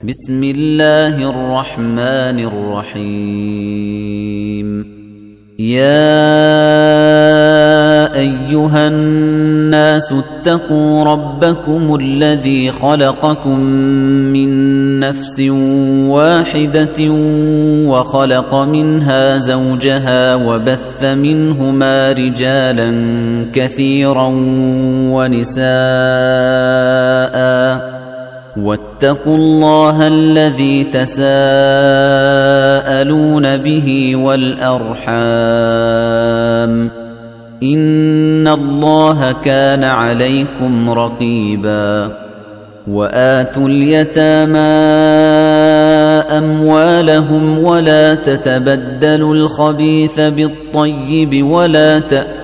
بسم الله الرحمن الرحيم. يا أيها الناس اتقوا ربكم الذي خلقكم من نفس واحدة وخلق منها زوجها وبث منهما رجالا كثيرا ونساء واتقوا الله الذي تساءلون به والأرحام إن الله كان عليكم رقيبا. وآتوا اليتامى أموالهم ولا تتبدلوا الخبيث بالطيب ولا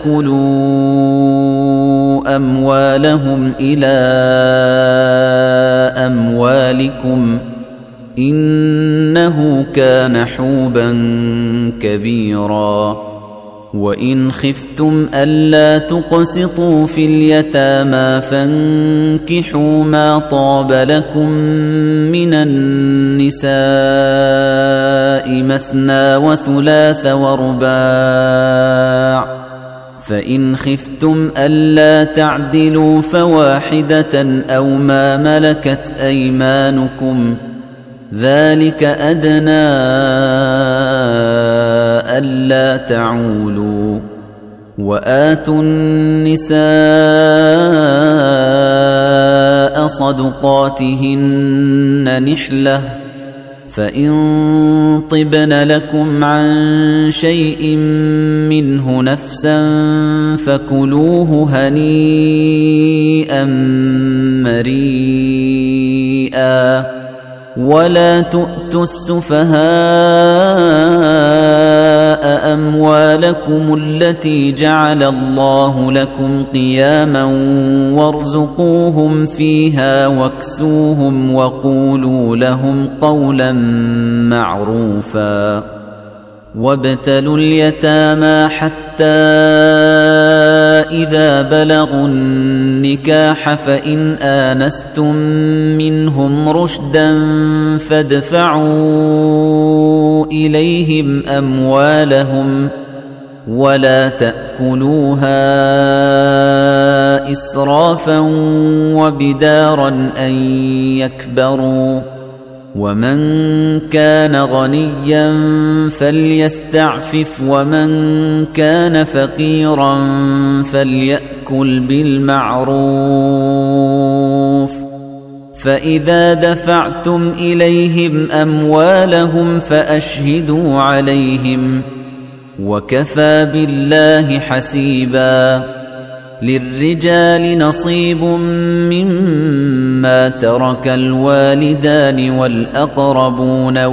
تأكلوا أموالهم إلى أموالكم إنه كان حوبا كبيرا. وإن خفتم ألا تقسطوا في اليتامى فانكحوا ما طاب لكم من النساء مثنى وثلاث ورباع، فإن خفتم ألا تعدلوا فواحدة أو ما ملكت أيمانكم ذلك أدنى ألا تعولوا. وآتوا النساء صدقاتهن نحلة، فإن طبن لكم عن شيء منه نفسا فكلوه هنيئا مريئا. ولا تؤتوا السفهاء أموالكم التي جعل الله لكم قياما وارزقوهم فيها واكسوهم وقولوا لهم قولا معروفا. وابتلوا اليتامى حتى إذا بلغوا النكاح فإن آنستم منهم رشدا فادفعوا إليهم أموالهم ولا تأكلوها إسرافا وبدارا أن يكبروا. ومن كان غنيا فليستعفف ومن كان فقيرا فليأكل بالمعروف. فإذا دفعتم إليهم أموالهم فأشهدوا عليهم وكفى بالله حسيبا. للرجال نصيب مما ترك الوالدان والأقربون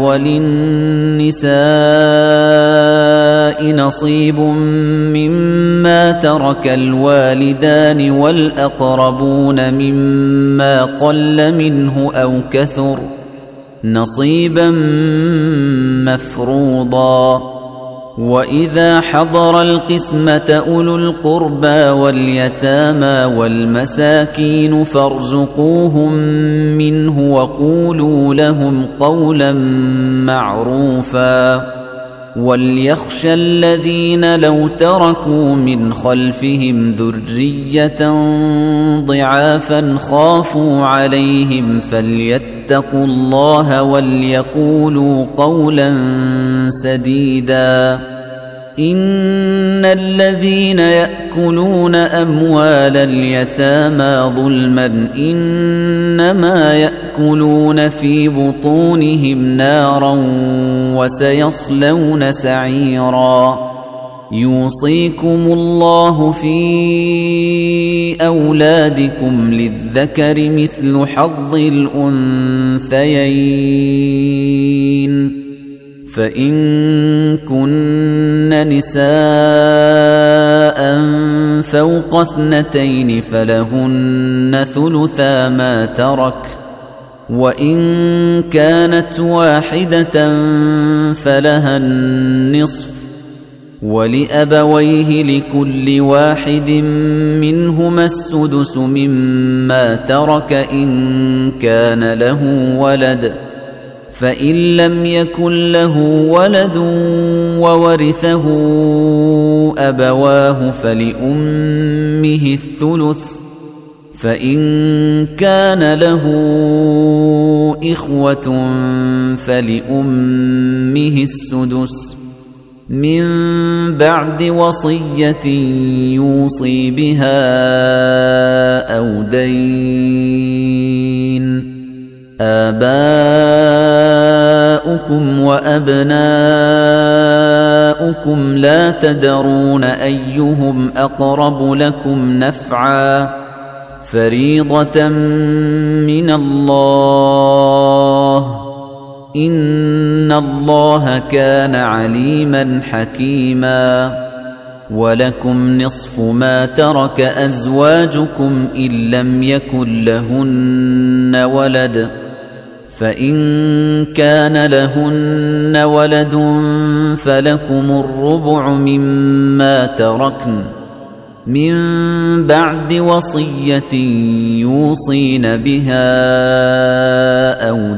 وللنساء نصيب مما ترك الوالدان والأقربون مما قل منه أو كثر نصيبا مفروضا. وإذا حضر القسمة أولو القربى واليتامى والمساكين فارزقوهم منه وقولوا لهم قولا معروفا. وليخشى الذين لو تركوا من خلفهم ذرية ضعافا خافوا عليهم فليتقوا الله وليقولوا قولا سديدا. إن الذين يأكلون أموال اليتامى ظلما إنما يأكلون في بطونهم نارا وسيصلون سعيرا. يوصيكم الله في أولادكم للذكر مثل حظ الأنثيين، فإن كن نساء فوق 2 فلهن ثلثا ما ترك، وإن كانت واحدة فلها النصف، ولأبويه لكل واحد منهما السدس مما ترك إن كان له ولد، فإن لم يكن له ولد وورثه أبواه فلأمه الثلث، فإن كان له إخوة فلأمه السدس من بعد وصية يوصي بها أو دين. آباؤكم وأبناؤكم لا تدرون أيهم أقرب لكم نفعا، فريضة من الله، إن الله كان عليما حكيما. ولكم نصف ما ترك أزواجكم إن لم يكن لهن ولد، فإن كان لهن ولد فلكم الربع مما تركن من بعد وصية يوصين بها أو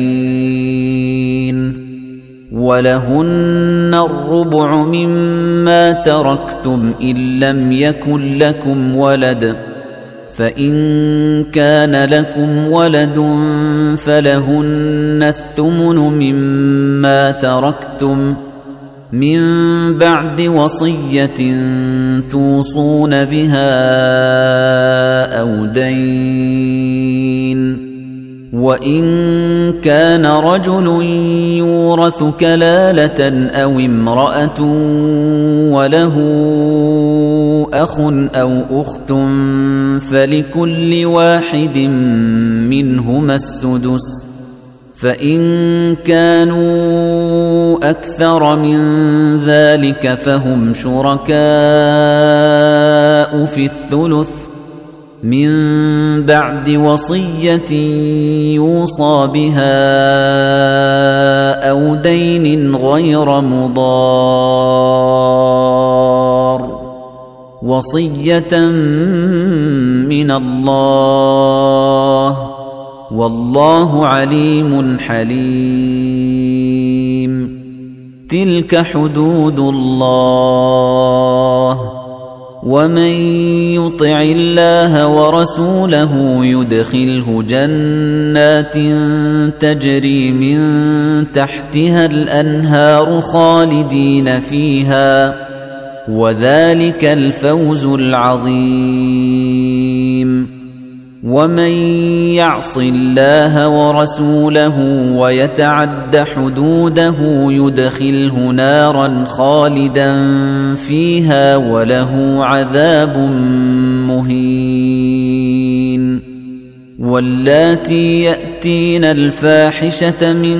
دين. ولهن الربع مما تركتم إن لم يكن لكم ولد، فإن كان لكم ولد فلهن الثمن مما تركتم من بعد وصية توصون بها أو دين. وإن كان رجل يورث كلالة أو امرأة وله أخ أو أخت فلكل واحد منهما السدس، فإن كانوا أكثر من ذلك فهم شركاء في الثلث من بعد وصية يوصى بها أو دين غير مضار، وصية من الله، والله عليم حليم. تلك حدود الله، ومن يطع الله ورسوله يدخله جنات تجري من تحتها الأنهار خالدين فيها، وذلك الفوز العظيم. ومن يعص الله ورسوله ويتعد حدوده يدخله نارا خالدا فيها وله عذاب مهين. واللاتي يأتين الفاحشة من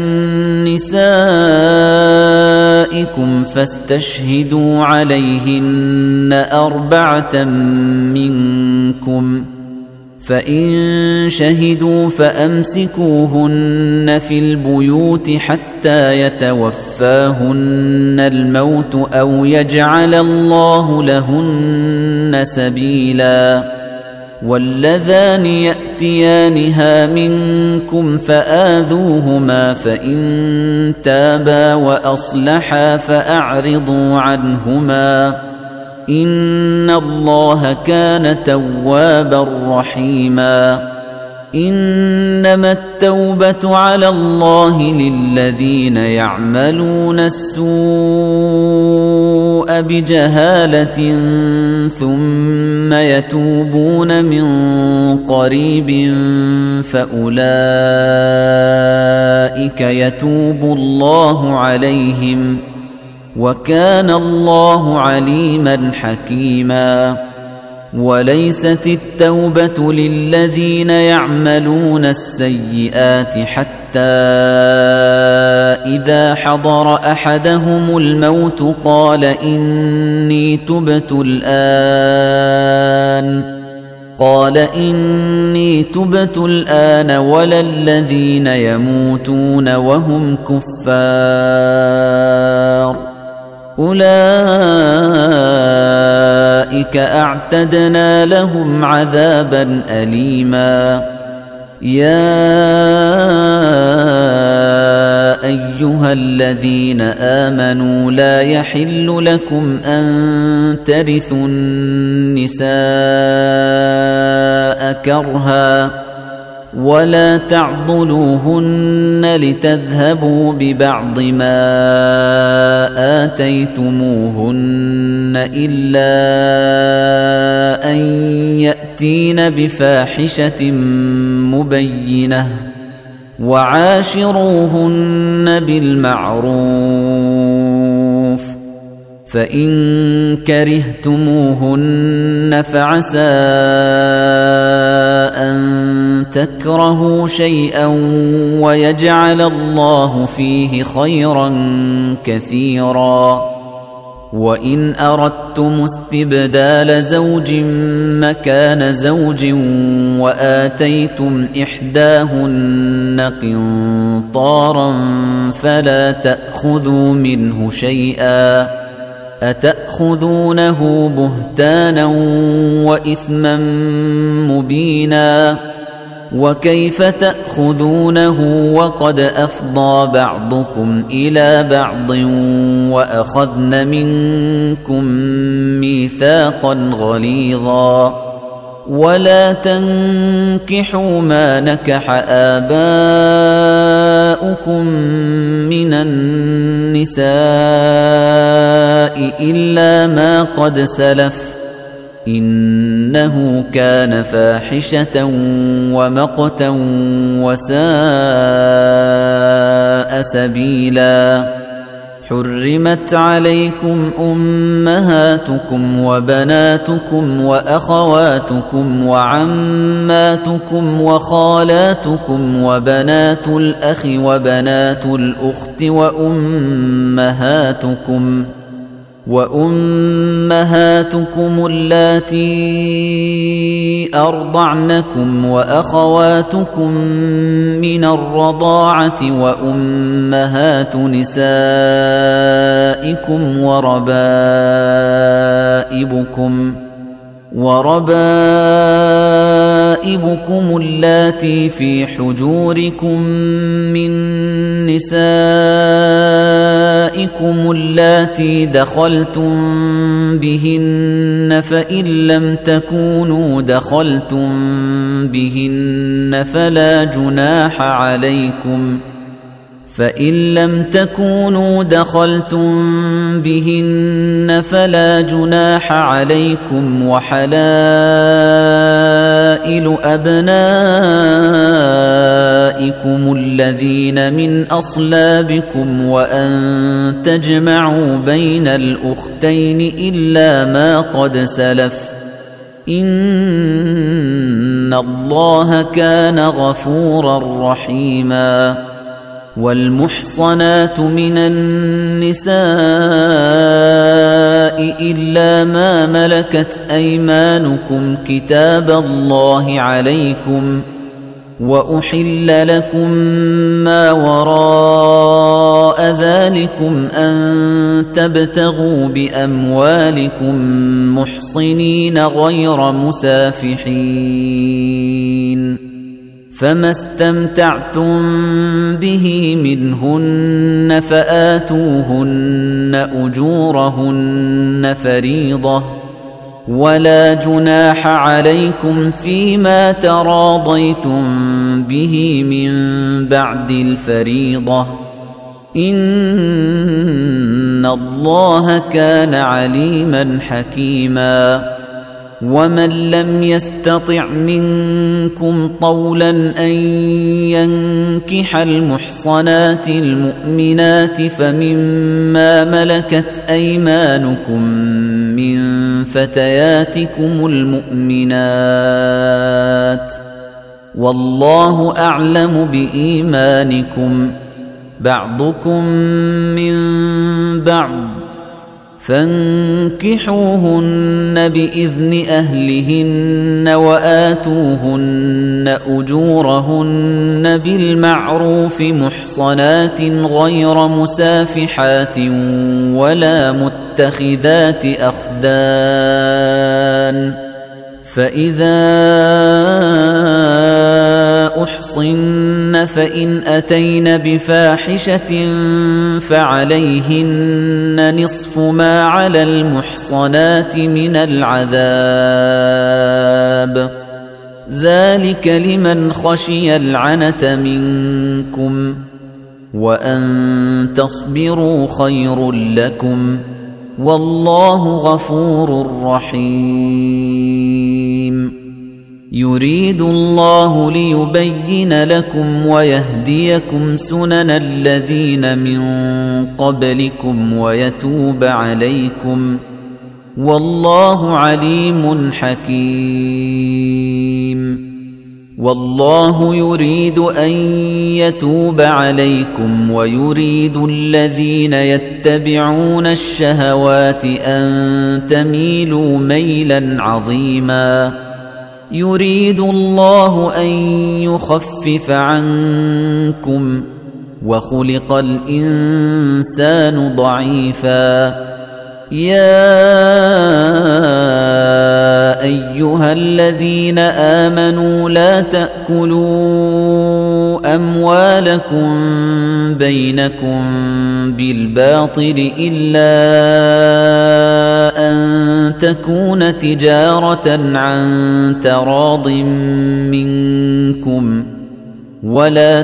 نسائكم فاستشهدوا عليهن 4 منكم، فإن شهدوا فأمسكوهن في البيوت حتى يتوفاهن الموت أو يجعل الله لهن سبيلا. واللذان يأتيانها منكم فآذوهما، فإن تابا وأصلحا فأعرضوا عنهما، إن الله كان توابا رحيما. إنما التوبة على الله للذين يعملون السوء بجهالة ثم يتوبون من قريب فأولئك يتوب الله عليهم، وكان الله عليما حكيما. وليست التوبة للذين يعملون السيئات حتى إذا حضر أحدهم الموت قال إني تبت الآن ولا الذين يموتون وهم كفار، أولئك أعتدنا لهم عذابا أليما. يا أيها الذين آمنوا لا يحل لكم أن ترثوا النساء كرها ولا تعضلوهن لتذهبوا ببعض ما آتيتموهن إلا أن يأتين بفاحشة مبينة وعاشروهن بالمعروف فإن كرهتموهن فعسى أن تكرهوا شيئا ويجعل الله فيه خيرا كثيرا وإن أردتم استبدال زوج مكان زوج وآتيتم إحداهن قنطارا فلا تأخذوا منه شيئا أتأخذونه بهتانا وإثما مبينا وكيف تأخذونه وقد أفضى بعضكم إلى بعض وأخذن منكم ميثاقا غليظا ولا تنكحوا ما نكح آباؤكم من النساء إلا ما قد سلف إنه كان فاحشة ومقتا وساء سبيلا حرمت عليكم أمهاتكم وبناتكم وأخواتكم وعماتكم وخالاتكم وبنات الأخ وبنات الأخت وأمهاتكم اللاتي أرضعنكم وأخواتكم من الرضاعة وأمهات نسائكم وربائبكم اللاتي في حجوركم من نسائكم اللاتي دخلتم بهن فإن لم تكونوا دخلتم بهن فلا جناح عليكم وحلائل أبنائكم الذين من أصلابكم وأن تجمعوا بين الأختين إلا ما قد سلف إن الله كان غفورا رحيما والمحصنات من النساء إلا ما ملكت أيمانكم كتاب الله عليكم وأحل لكم ما وراء ذلكم أن تبتغوا بأموالكم محصنين غير مسافحين فما استمتعتم به منهن فآتوهن أجورهن فريضة ولا جناح عليكم فيما تراضيتم به من بعد الفريضة إن الله كان عليما حكيما ومن لم يستطع منكم طولا أن ينكح المحصنات المؤمنات فمما ملكت أيمانكم من فتياتكم المؤمنات والله أعلم بإيمانكم بعضكم من بعض فانكحوهن بإذن أهلهن وآتوهن أجورهن بالمعروف محصنات غير مسافحات ولا متخذات أخدان فإذا أحصن فإن أتين بفاحشة فعليهن نصف ما على المحصنات من العذاب ذلك لمن خشي العنة منكم وأن تصبروا خير لكم والله غفور رحيم يريد الله ليبين لكم ويهديكم سنن الذين من قبلكم ويتوب عليكم والله عليم حكيم والله يريد أن يتوب عليكم ويريد الذين يتبعون الشهوات أن تميلوا ميلا عظيما يريد الله أن يخفف عنكم وخلق الإنسان ضعيفا يا أيها الذين آمنوا لا تأكلوا أموالكم بينكم بالباطل إلا أن تكون تجارة عن تراض منكم ولا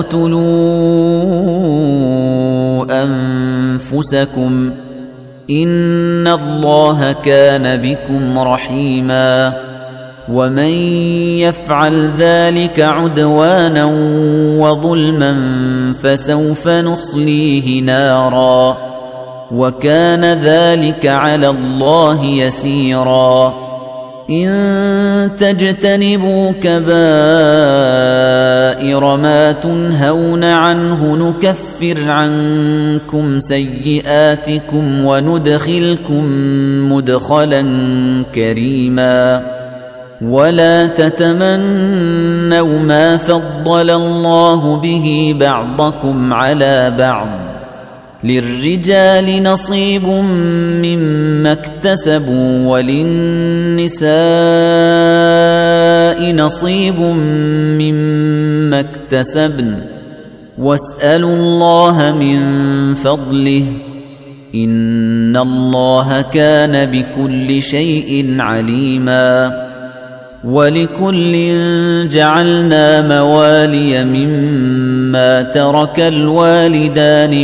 تقتلوا أنفسكم إن الله كان بكم رحيما ومن يفعل ذلك عدوانا وظلما فسوف نصليه نارا وكان ذلك على الله يسيرا إن تجتنبوا كبائر ما تنهون عنه نكفر عنكم سيئاتكم وندخلكم مدخلا كريما ولا تتمنوا ما فضل الله به بعضكم على بعض للرجال نصيب مما اكتسبوا وللنساء نصيب مما اكتسبن واسألوا الله من فضله إن الله كان بكل شيء عليما ولكل جعلنا موالي مما ترك الوالدان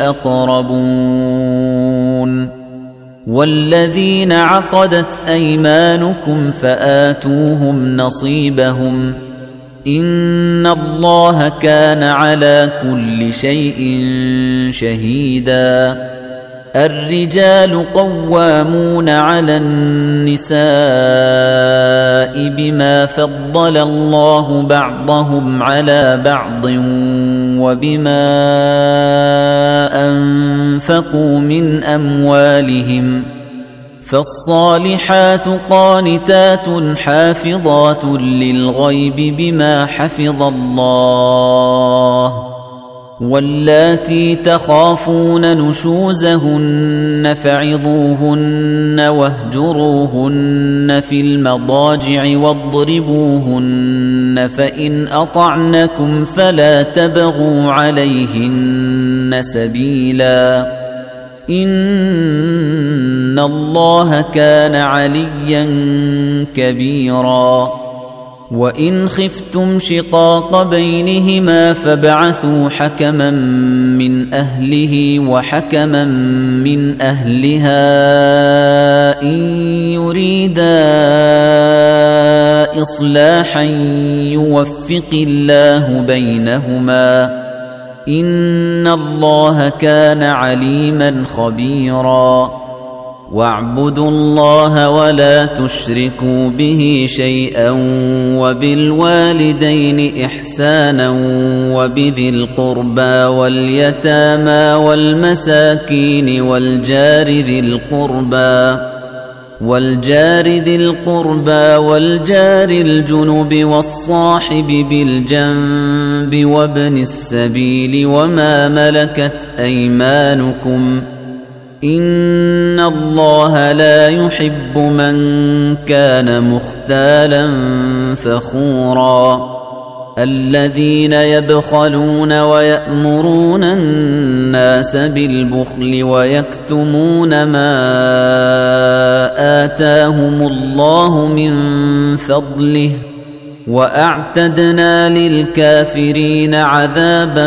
والأقربون والذين عقدت أيمانكم فآتوهم نصيبهم إن الله كان على كل شيء شهيدا الرجال قوامون على النساء بما فضل الله بعضهم على بعض وبما أنفقوا من أموالهم فالصالحات قانتات حافظات للغيب بما حفظ الله واللاتي تخافون نشوزهن فعظوهن واهجروهن في المضاجع واضربوهن فإن أطعنكم فلا تبغوا عليهن سبيلا إن الله كان عليا كبيرا وإن خفتم شقاق بينهما فابعثوا حكما من أهله وحكما من أهلها إن يريدا إصلاحا يوفق الله بينهما إن الله كان عليما خبيرا واعبدوا الله ولا تشركوا به شيئا وبالوالدين إحسانا وبذي القربى واليتامى والمساكين والجار ذي القربى والجار الجنب والصاحب بالجنب وابن السبيل وما ملكت أيمانكم إن الله لا يحب من كان مختالا فخورا الذين يبخلون ويأمرون الناس بالبخل ويكتمون ما آتاهم الله من فضله وأعتدنا للكافرين عذابا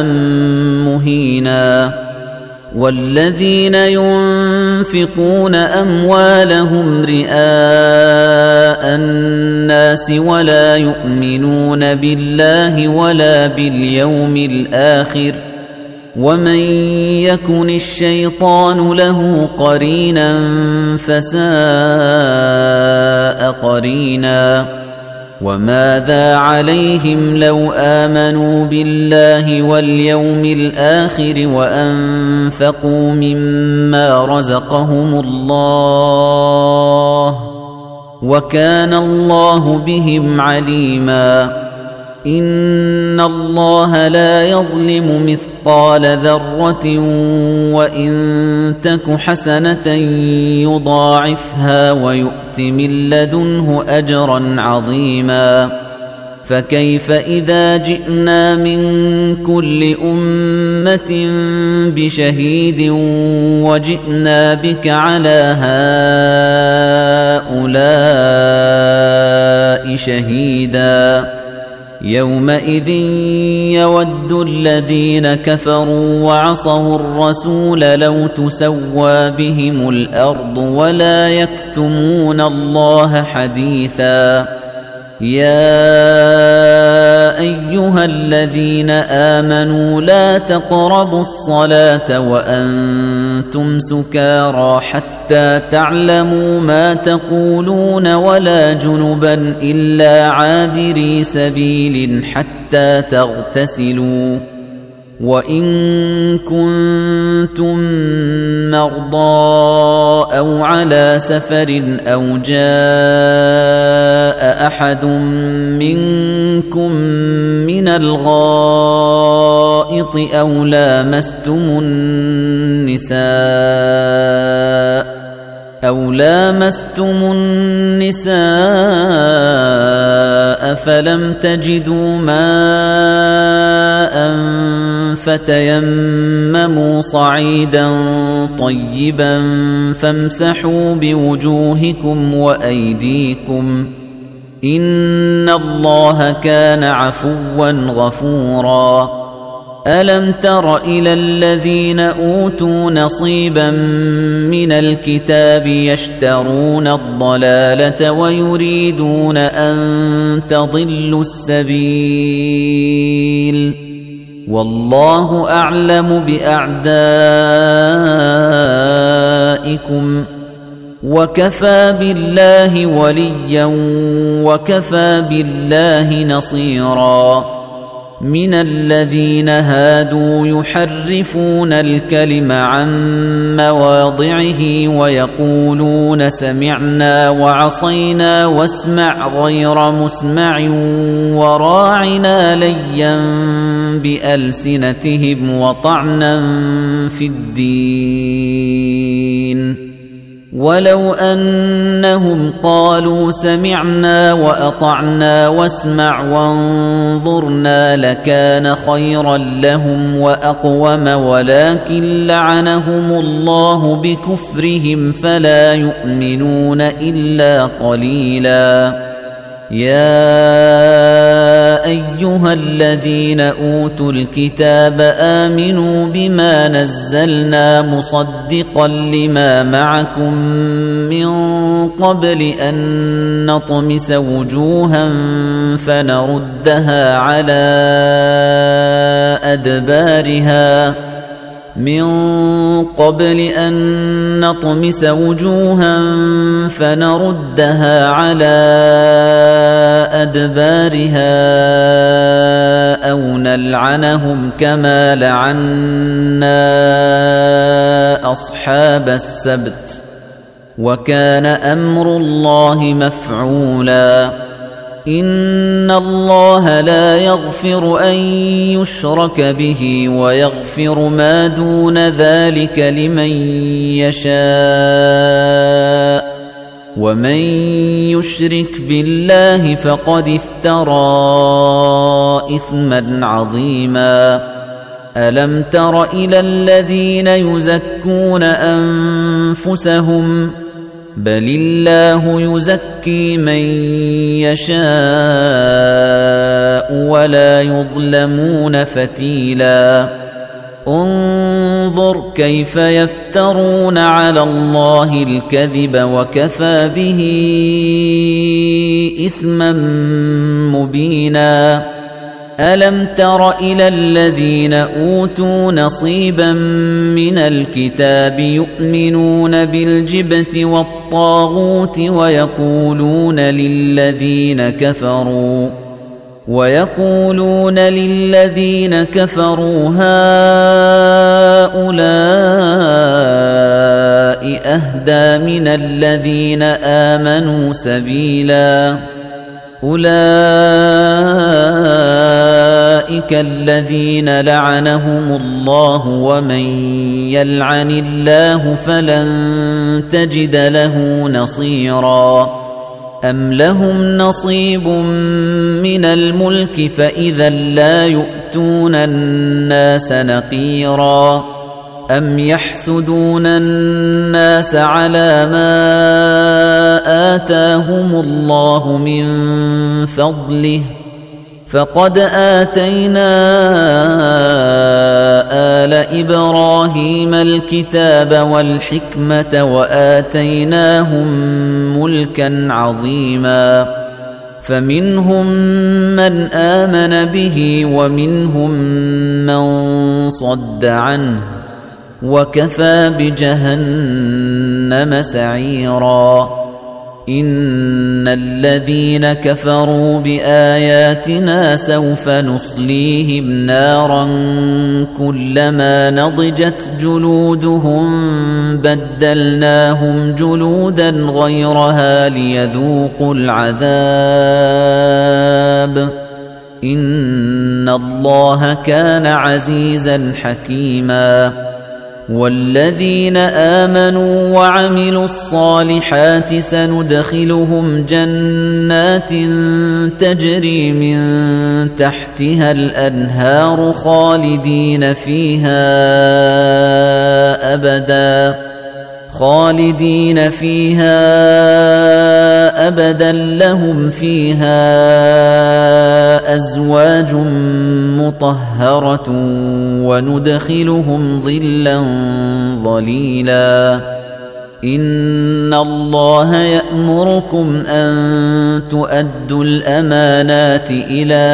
مهينا والذين ينفقون أموالهم رئاء الناس ولا يؤمنون بالله ولا باليوم الآخر ومن يكن الشيطان له قرينا فساء قرينا وماذا عليهم لو آمنوا بالله واليوم الآخر وأنفقوا مما رزقهم الله وكان الله بهم عليما إن الله لا يظلم مثقال ذرة وإن تك حسنة يضاعفها ويؤت من لدنه أجرا عظيما فكيف إذا جئنا من كل أمة بشهيد وجئنا بك على هؤلاء شهيدا يومئذ يود الذين كفروا وعصوا الرسول لو تسوى بهم الأرض ولا يكتمون الله حديثا يا أيها الذين آمنوا لا تقربوا الصلاة وأنتم سكارى حتى تعلموا ما تقولون ولا جنبا إلا عابري سبيل حتى تغتسلوا وإن كنتم مرضى أو على سفر أو جاء أحد منكم من الغائط أو لامستم النساء فلم تجدوا ماء فتيمموا صعيدا طيبا فامسحوا بوجوهكم وأيديكم إن الله كان عفوا غفورا ألم تر إلى الذين أوتوا نصيبا من الكتاب يشترون الضلالة ويريدون أن تضلوا السبيل والله أعلم بأعدائكم وكفى بالله وليا وكفى بالله نصيرا من الذين هادوا يحرفون الكلم عن مواضعه ويقولون سمعنا وعصينا واسمع غير مسمع وراعنا ليا بألسنتهم وطعنا في الدين ولو أنهم قالوا سمعنا وأطعنا واسمع وانظرنا لكان خيرا لهم وأقوم ولكن لعنهم الله بكفرهم فلا يؤمنون إلا قليلا يا أيها الذين أوتوا الكتاب آمنوا بما نزلنا مصدقا لما معكم من قبل أن نطمس وجوها فنردها على أدبارها أو نلعنهم كما لعنا أصحاب السبت وكان أمر الله مفعولا إن الله لا يغفر أن يشرك به ويغفر ما دون ذلك لمن يشاء ومن يشرك بالله فقد افترى إثما عظيما ألم تر إلى الذين يزكون أنفسهم بل الله يزكي من يشاء ولا يظلمون فتيلا انظر كيف يفترون على الله الكذب وكفى به إثما مبينا ألم تر إلى الذين أوتوا نصيبا من الكتاب يؤمنون بالجبت والطاغوت ويقولون للذين كفروا هؤلاء أهدى من الذين آمنوا سبيلا أولئك الذين لعنهم الله ومن يلعن الله فلن تجد له نصيرا أم لهم نصيب من الملك فإذا لا يؤتون الناس نقيرا أم يحسدون الناس على ما آتاهم الله من فضله فقد آتينا آل إبراهيم الكتاب والحكمة وآتيناهم ملكا عظيما فمنهم من آمن به ومنهم من صد عنه وكفى بجهنم سعيرا إن الذين كفروا بآياتنا سوف نصليهم نارا كلما نضجت جلودهم بدلناهم جلودا غيرها ليذوقوا العذاب إن الله كان عزيزا حكيما والذين آمنوا وعملوا الصالحات سندخلهم جنات تجري من تحتها الأنهار خالدين فيها أبدا لهم فيها أزواج مطهرة وندخلهم ظلا ظليلا إن الله يأمركم أن تؤدوا الأمانات إلى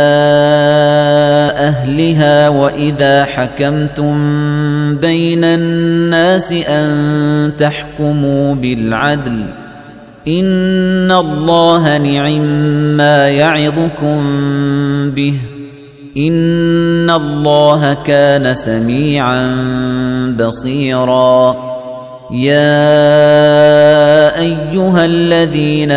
أهلها وإذا حكمتم بين الناس أن تحكموا بالعدل إن الله نعم يعظكم به إن الله كان سميعا بصيرا يا أيها الذين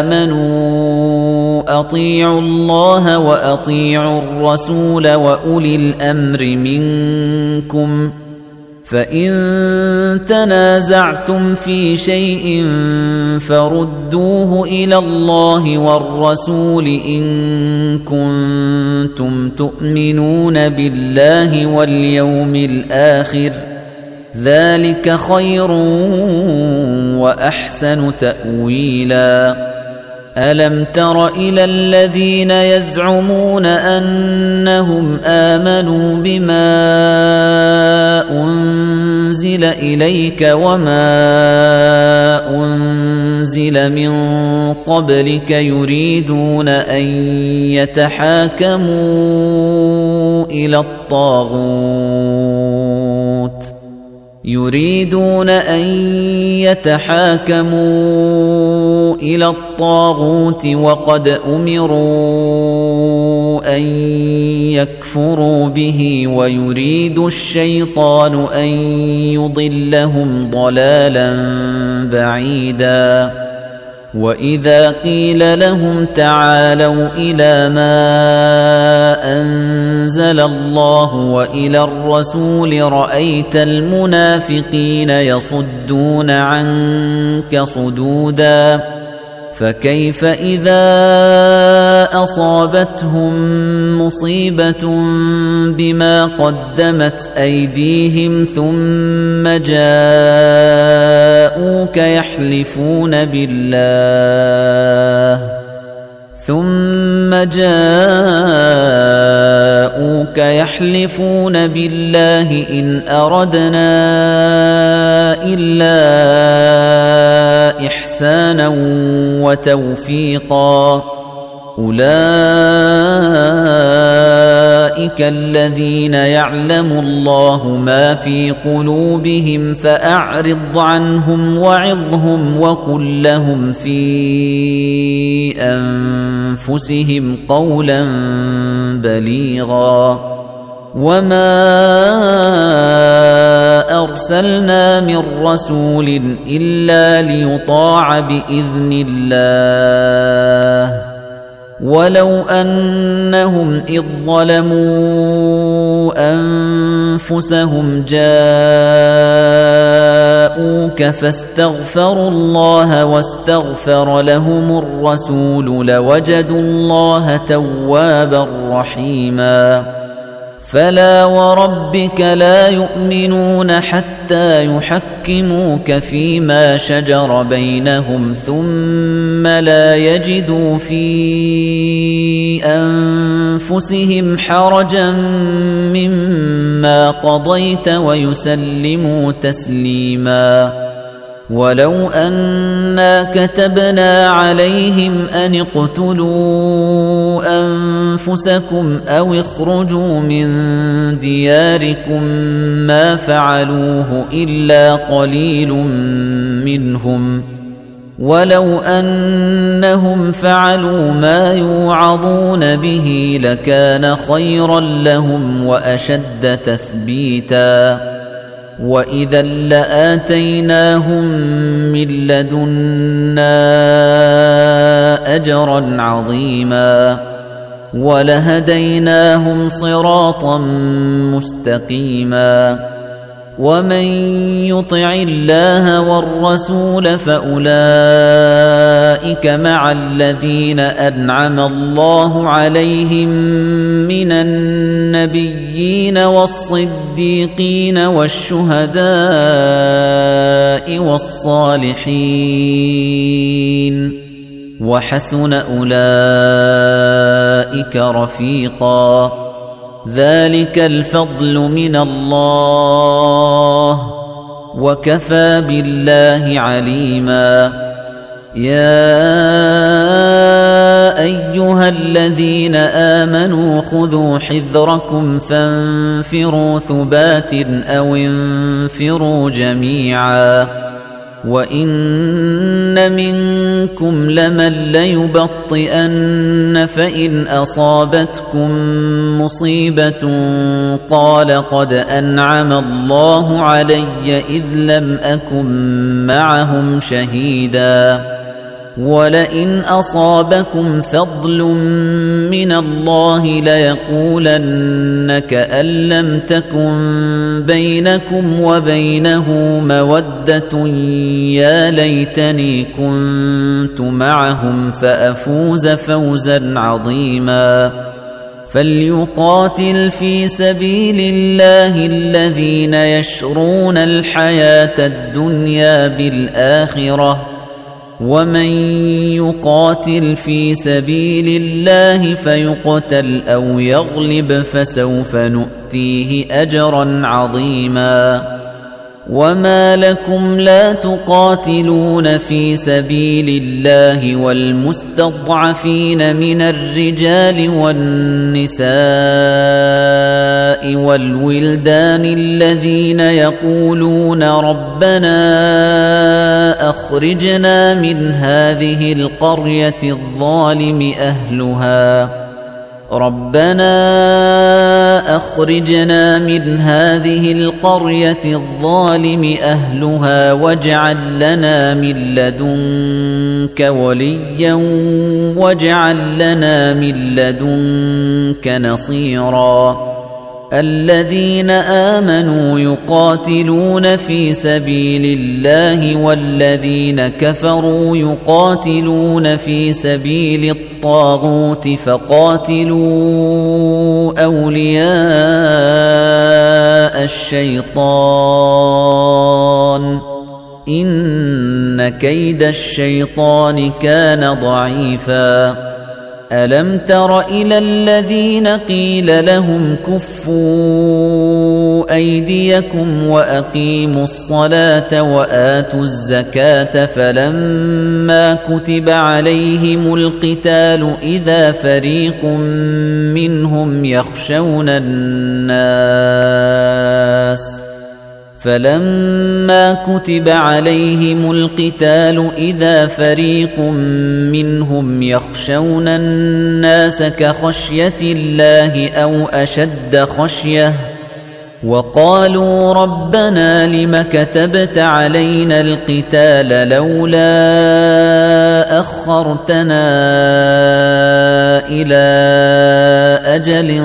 آمنوا أطيعوا الله وأطيعوا الرسول وأولي الأمر منكم فإن تنازعتم في شيء فردوه إلى الله والرسول إن كنتم تؤمنون بالله واليوم الآخر ذلك خير وأحسن تأويلا ألم تر إلى الذين يزعمون أنهم آمنوا بما أنزل إليك وما أنزل من قبلك يريدون أن يتحاكموا إلى الطاغوت وقد أمروا أن يكفروا به ويريد الشيطان أن يضلهم ضلالا بعيدا وَإِذَا قِيلَ لَهُمْ تَعَالَوْا إِلَى مَا أَنزَلَ اللَّهُ وَإِلَى الرَّسُولِ رَأَيْتَ الْمُنَافِقِينَ يَصُدُّونَ عَنكَ صُدُودًا فَكَيْفَ إِذَا أَصَابَتْهُم مُّصِيبَةٌ بِمَا قَدَّمَتْ أَيْدِيهِمْ ثُمَّ جَاءُوكَ يَحْلِفُونَ بِاللَّهِ إِنْ أَرَدْنَا إِلَّا إِحْسَانًا وَتَوْفِيقًا أُولَئِكَ الَّذِينَ يَعْلَمُ اللَّهُ مَا فِي قُلُوبِهِمْ فَأَعْرِضْ عَنْهُمْ وَعِظْهُمْ وَقُل لَّهُمْ فِي أَنفُسِهِمْ قَوْلًا بَلِيغًا وَمَا أَرْسَلْنَا مِن رَّسُولٍ إِلَّا لِيُطَاعَ بِإِذْنِ اللَّهِ وَلَوْ أَنَّهُمْ إِذ ظَّلَمُوا أَنفُسَهُمْ جَاءُوكَ فَاسْتَغْفَرُوا اللَّهَ وَاسْتَغْفَرَ لَهُمُ الرَّسُولُ لَوَجَدُوا اللَّهَ تَوَّابًا رَّحِيمًا فَلَا وَرَبِّكَ لَا يُؤْمِنُونَ حَتَّى يُحَكِّمُوكَ فِيمَا شَجَرَ بَيْنَهُمْ ثُمَّ لَا يَجِدُوا فِي أَنفُسِهِمْ حَرَجًا مِّمَّا قَضَيْتَ وَيُسَلِّمُوا تَسْلِيمًا وَلَوْ أَنَّا كَتَبْنَا عَلَيْهِمْ أَنِ اقْتُلُوا أَنفُسَكُمْ أَوِ اخْرُجُوا مِن دِيَارِكُمْ مَا فَعَلُوهُ إِلَّا قَلِيلٌ مِّنْهُمْ وَلَوْ أَنَّهُمْ فَعَلُوا مَا يُوعَظُونَ بِهِ لَكَانَ خَيْرًا لَّهُمْ وَأَشَدَّ تَثْبِيتًا وَإِذًا لَّآتَيْنَاهُم مِّن لَّدُنَّا أَجْرًا عَظِيمًا وَلَهَدَيْنَاهُمْ صِرَاطًا مُّسْتَقِيمًا وَمَن يُطِعِ اللَّهَ وَالرَّسُولَ فَأُولَئِكَ مَعَ الَّذِينَ أَنْعَمَ اللَّهُ عَلَيْهِم مِّنَ النَّبِيِّينَ وَالصِّدِّيقِينَ وَالشُّهَدَاءِ وَالصَّالِحِينَ وَحَسُنَ أُولَئِكَ رَفِيقًا ذَلِكَ الْفَضْلُ مِنَ اللَّهِ وَكَفَى بِاللَّهِ عَلِيمًا يَا أَيُّهَا الَّذِينَ آمَنُوا خُذُوا حِذْرَكُمْ فَانفِرُوا ثُبَاتٍ أَوْ انفِرُوا جَمِيعًا وَإِنَّ مِنكُمْ لَمَن لَّيُبَطِّئَنَّ فَإِنْ أَصَابَتْكُم مُّصِيبَةٌ قَالَ قَدْ أَنْعَمَ اللَّهُ عَلَيَّ إِذْ لَمْ أَكُن مَّعَهُمْ شَهِيدًا وَلَئِنْ أَصَابَكُمْ فَضْلٌ مِّنَ اللَّهِ لَيَقُولَنَّ كَأَن لَّمْ تَكُن بَيْنَكُمْ وَبَيْنَهُ مَوَدَّةٌ يَا لَيْتَنِي كُنتُ مَعَهُمْ فَأَفُوزَ فَوْزًا عَظِيمًا فَلْيُقَاتِلْ فِي سَبِيلِ اللَّهِ الَّذِينَ يَشْرُونَ الْحَيَاةَ الدُّنْيَا بِالْآخِرَةِ وَمَن يُقَاتِلْ فِي سَبِيلِ اللَّهِ فَيُقْتَلْ أَوْ يَغْلِبْ فَسَوْفَ نُؤْتِيهِ أَجْرًا عَظِيمًا وَمَا لَكُمْ لَا تُقَاتِلُونَ فِي سَبِيلِ اللَّهِ وَالْمُسْتَضْعَفِينَ مِنَ الرِّجَالِ وَالنِّسَاءِ وَالْوِلْدَانِ الَّذِينَ يَقُولُونَ رَبَّنَا أَخْرِجْنَا مِنْ هَٰذِهِ الْقَرْيَةِ الظَّالِمِ أَهْلُهَا ربنا أخرجنا من هذه القرية الظالم أهلها واجعل لنا من لدنك وليا واجعل لنا من لدنك نصيرا الذين آمنوا يقاتلون في سبيل الله والذين كفروا يقاتلون في سبيل الطاغوت فقاتلوا أولياء الشيطان إن كيد الشيطان كان ضعيفا ألم تر إلى الذين قيل لهم كفوا أيديكم وأقيموا الصلاة وآتوا الزكاة فلما كتب عليهم القتال إذا فريق منهم يخشون الناس فلما كتب عليهم القتال إذا فريق منهم يخشون الناس كخشية الله أو أشد خشية وقالوا ربنا لم كتبت علينا القتال لولا أخرتنا إلى أجل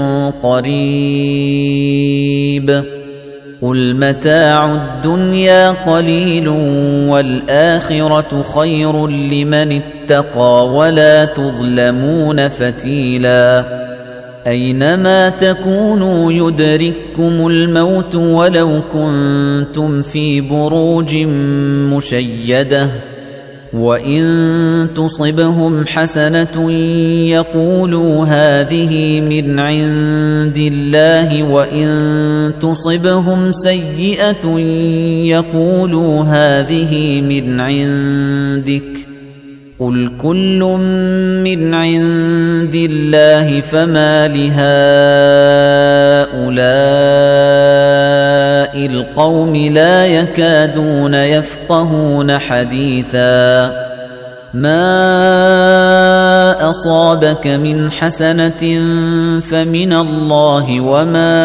قريب قل متاع الدنيا قليل والآخرة خير لمن اتقى ولا تظلمون فتيلا أينما تكونوا يدرككم الموت ولو كنتم في بروج مشيدة وإن تصبهم حسنة يقولوا هذه من عند الله وإن تصبهم سيئة يقولوا هذه من عندك قل كل من عند الله فما لهؤلاء القوم لا يكادون يفقهون حديثا ما أصابك من حسنة فمن الله وما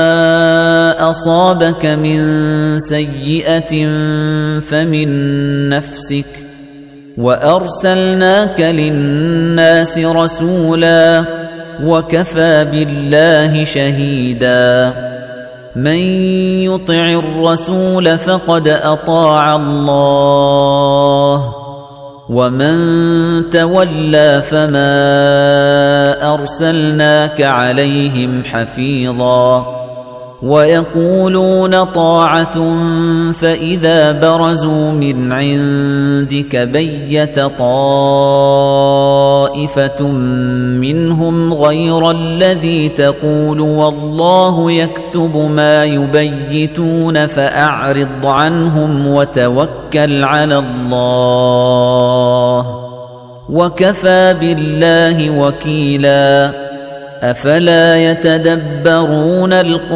أصابك من سيئة فمن نفسك وأرسلناك للناس رسولا وكفى بالله شهيدا من يطع الرسول فقد أطاع الله ومن تولى فما أرسلناك عليهم حفيظا ويقولون طاعة فإذا برزوا من عندك بيت طائفة منهم غير الذي تقول والله يكتب ما يبيتون فأعرض عنهم وتوكل على الله وكفى بالله وكيلا أفلا يتدبرون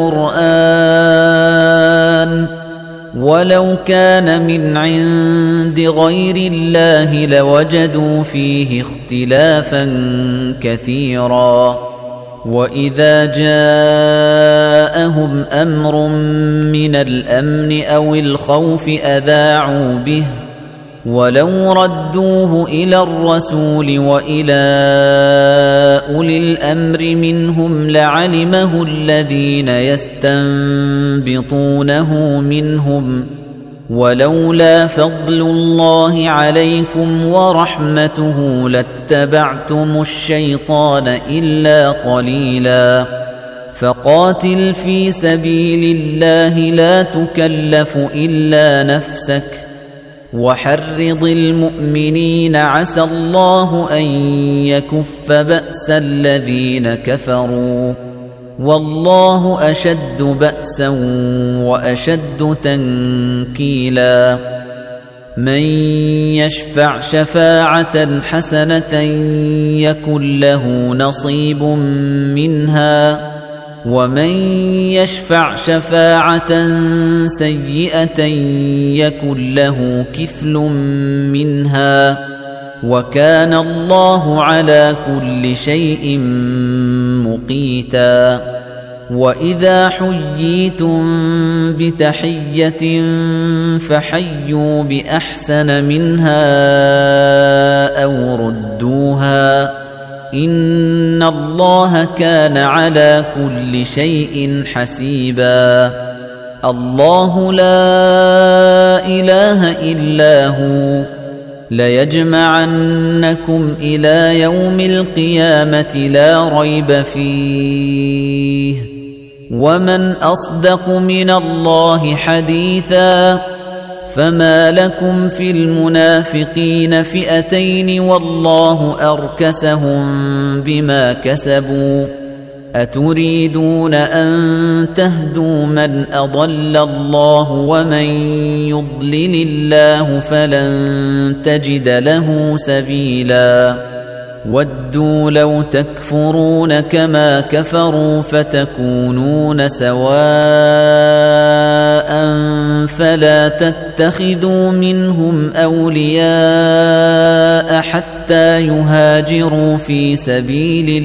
القرآن ولو كان من عند غير الله لوجدوا فيه اختلافا كثيرا وإذا جاءهم أمر من الأمن أو الخوف أذاعوا به ولو ردوه إلى الرسول وإلى أولي الأمر منهم لعلمه الذين يستنبطونه منهم ولولا فضل الله عليكم ورحمته لاتبعتم الشيطان إلا قليلا فقاتل في سبيل الله لا تكلف إلا نفسك وحرض المؤمنين عسى الله أن يكف بأس الذين كفروا والله أشد بأسا وأشد تنكيلا من يشفع شفاعة حسنة يكن له نصيب منها ومن يشفع شفاعة سيئة يكن له كفل منها وكان الله على كل شيء مقيتا وإذا حييتم بتحية فحيوا بأحسن منها أو ردوها إن الله كان على كل شيء حسيبا الله لا إله إلا هو ليجمعنكم إلى يوم القيامة لا ريب فيه ومن أصدق من الله حديثا فما لكم في المنافقين فئتين والله أركسهم بما كسبوا أتريدون أن تهدوا من أضل الله ومن يضلل الله فلن تجد له سبيلا ودوا لو تكفرون كما كفروا فتكونون سواء فلا تتخذوا منهم أولياء حتى يهاجروا في سبيل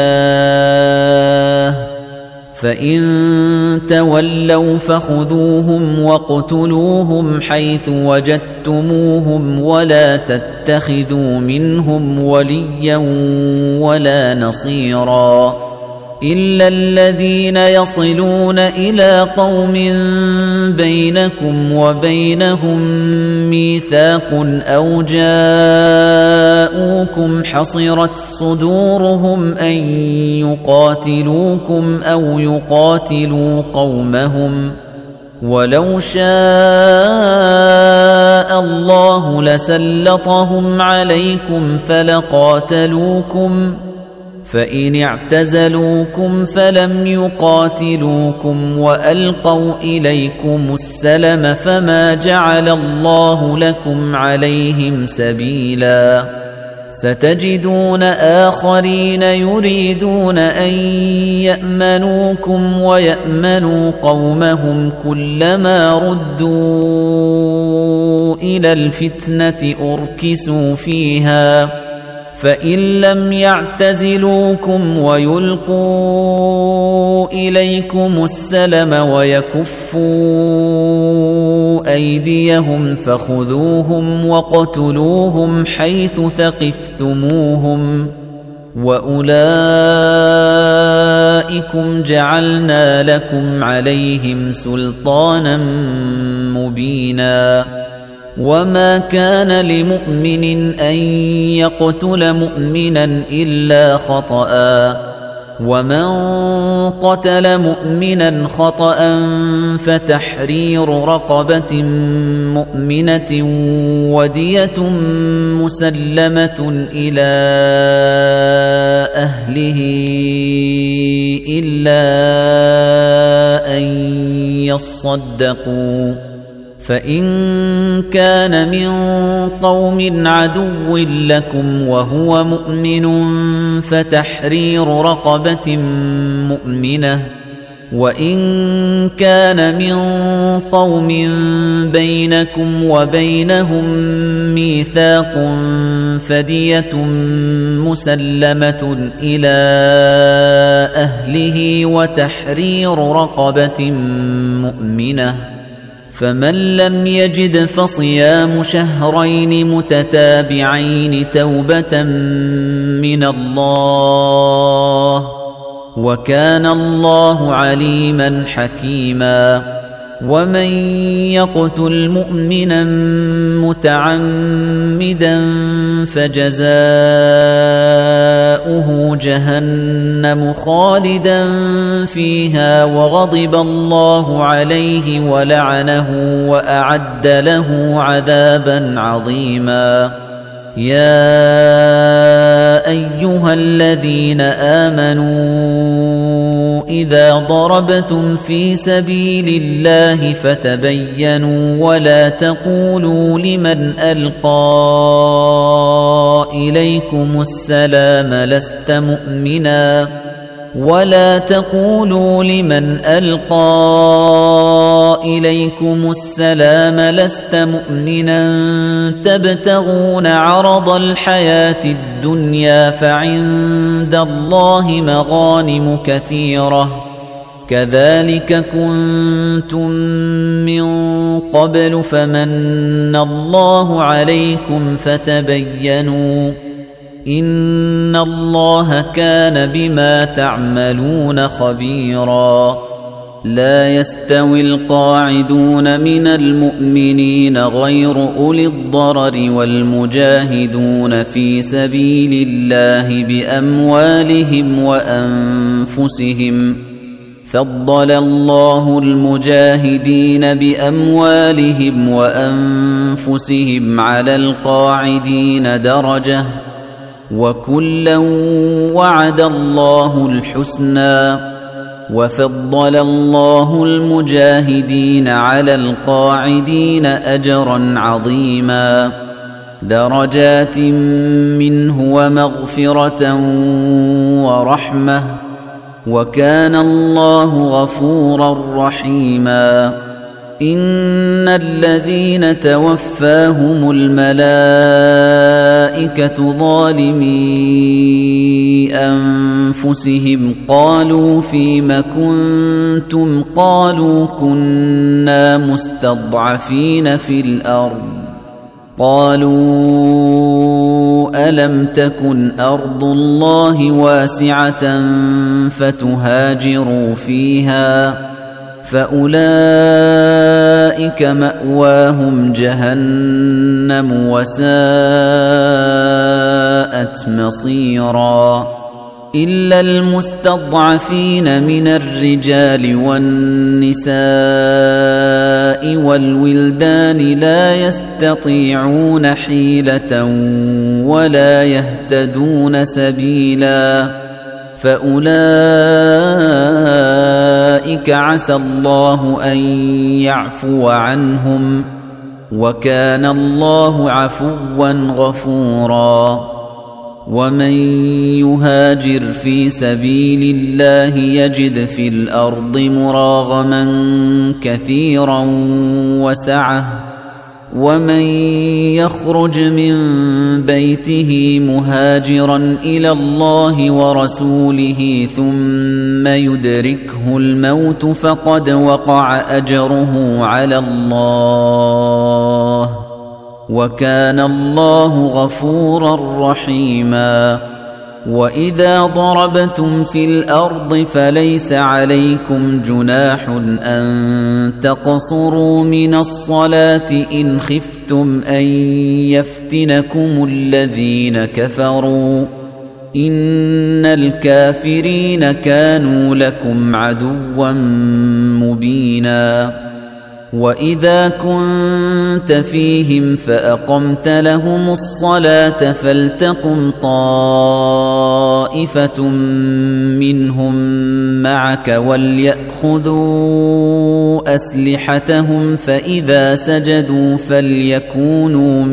الله فإن تولوا فخذوهم واقتلوهم حيث وجدتموهم ولا تتخذوا منهم وليا ولا نصيرا إلا الذين يصلون إلى قوم بينكم وبينهم ميثاق أو جاءوكم حصرت صدورهم أن يقاتلوكم أو يقاتلوا قومهم ولو شاء الله لسلطهم عليكم فلقاتلوكم فإن اعتزلوكم فلم يقاتلوكم وألقوا إليكم السلم فما جعل الله لكم عليهم سبيلا ستجدون آخرين يريدون أن يأمنوكم ويأمنوا قومهم كلما ردوا إلى الفتنة أركسوا فيها فإن لم يعتزلوكم ويلقوا إليكم السلم ويكفوا أيديهم فخذوهم واقتلوهم حيث ثقفتموهم وأولئكم جعلنا لكم عليهم سلطانا مبينا وما كان لمؤمن أن يقتل مؤمنا إلا خطأ ومن قتل مؤمنا خطأ فتحرير رقبة مؤمنة ودية مسلمة إلى أهله إلا أن يصدقوا فإن كان من قوم عدو لكم وهو مؤمن فتحرير رقبة مؤمنة وإن كان من قوم بينكم وبينهم ميثاق فدية مسلمة إلى أهله وتحرير رقبة مؤمنة فمن لم يجد فصيام شهرين متتابعين توبة من الله وكان الله عليما حكيما ومن يقتل مؤمنا متعمدا فجزاؤه جهنم خالدا فيها وغضب الله عليه ولعنه وأعد له عذابا عظيما يا أيها الذين آمنوا إذا ضربتم في سبيل الله فتبينوا ولا تقولوا لمن ألقى إليكم السلام لست مؤمنا ولا تقولوا لمن ألقى إليكم السلام لست مؤمنا تبتغون عرض الحياة الدنيا فعند الله مغانم كثيرة كذلك كنتم من قبل فمن الله عليكم فتبينوا إن الله كان بما تعملون خبيرا لا يستوي القاعدون من المؤمنين غير أولي الضرر والمجاهدون في سبيل الله بأموالهم وأنفسهم فضل الله المجاهدين بأموالهم وأنفسهم على القاعدين درجة وكلا وعد الله الحسنى وفضل الله المجاهدين على القاعدين أجرا عظيما درجات منه ومغفرة ورحمة وكان الله غفورا رحيما إن الذين توفاهم الملائكة ظالمي أنفسهم قالوا فيم كنتم قالوا كنا مستضعفين في الأرض قالوا ألم تكن أرض الله واسعة فتهاجروا فيها فأولئك مأواهم جهنم وساءت مصيرا إلا المستضعفين من الرجال والنساء والولدان لا يستطيعون حيلة ولا يهتدون سبيلا فأولئك عسى الله أن يعفو عنهم وكان الله عفوا غفورا ومن يهاجر في سبيل الله يجد في الأرض مراغما كثيرا وسعة ومن يخرج من بيته مهاجرا إلى الله ورسوله ثم يدركه الموت فقد وقع أجره على الله وكان الله غفورا رحيما وإذا ضربتم في الأرض فليس عليكم جناح أن تقصروا من الصلاة إن خفتم أن يفتنكم الذين كفروا إن الكافرين كانوا لكم عدوا مبينا وإذا كنت فيهم فأقمت لهم الصلاة فلتقم طائفة منهم معك وليأخذوا أسلحتهم فإذا سجدوا فليكونوا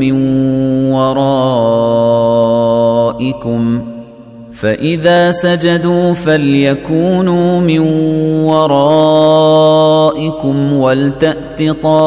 من ورائكم ولتأت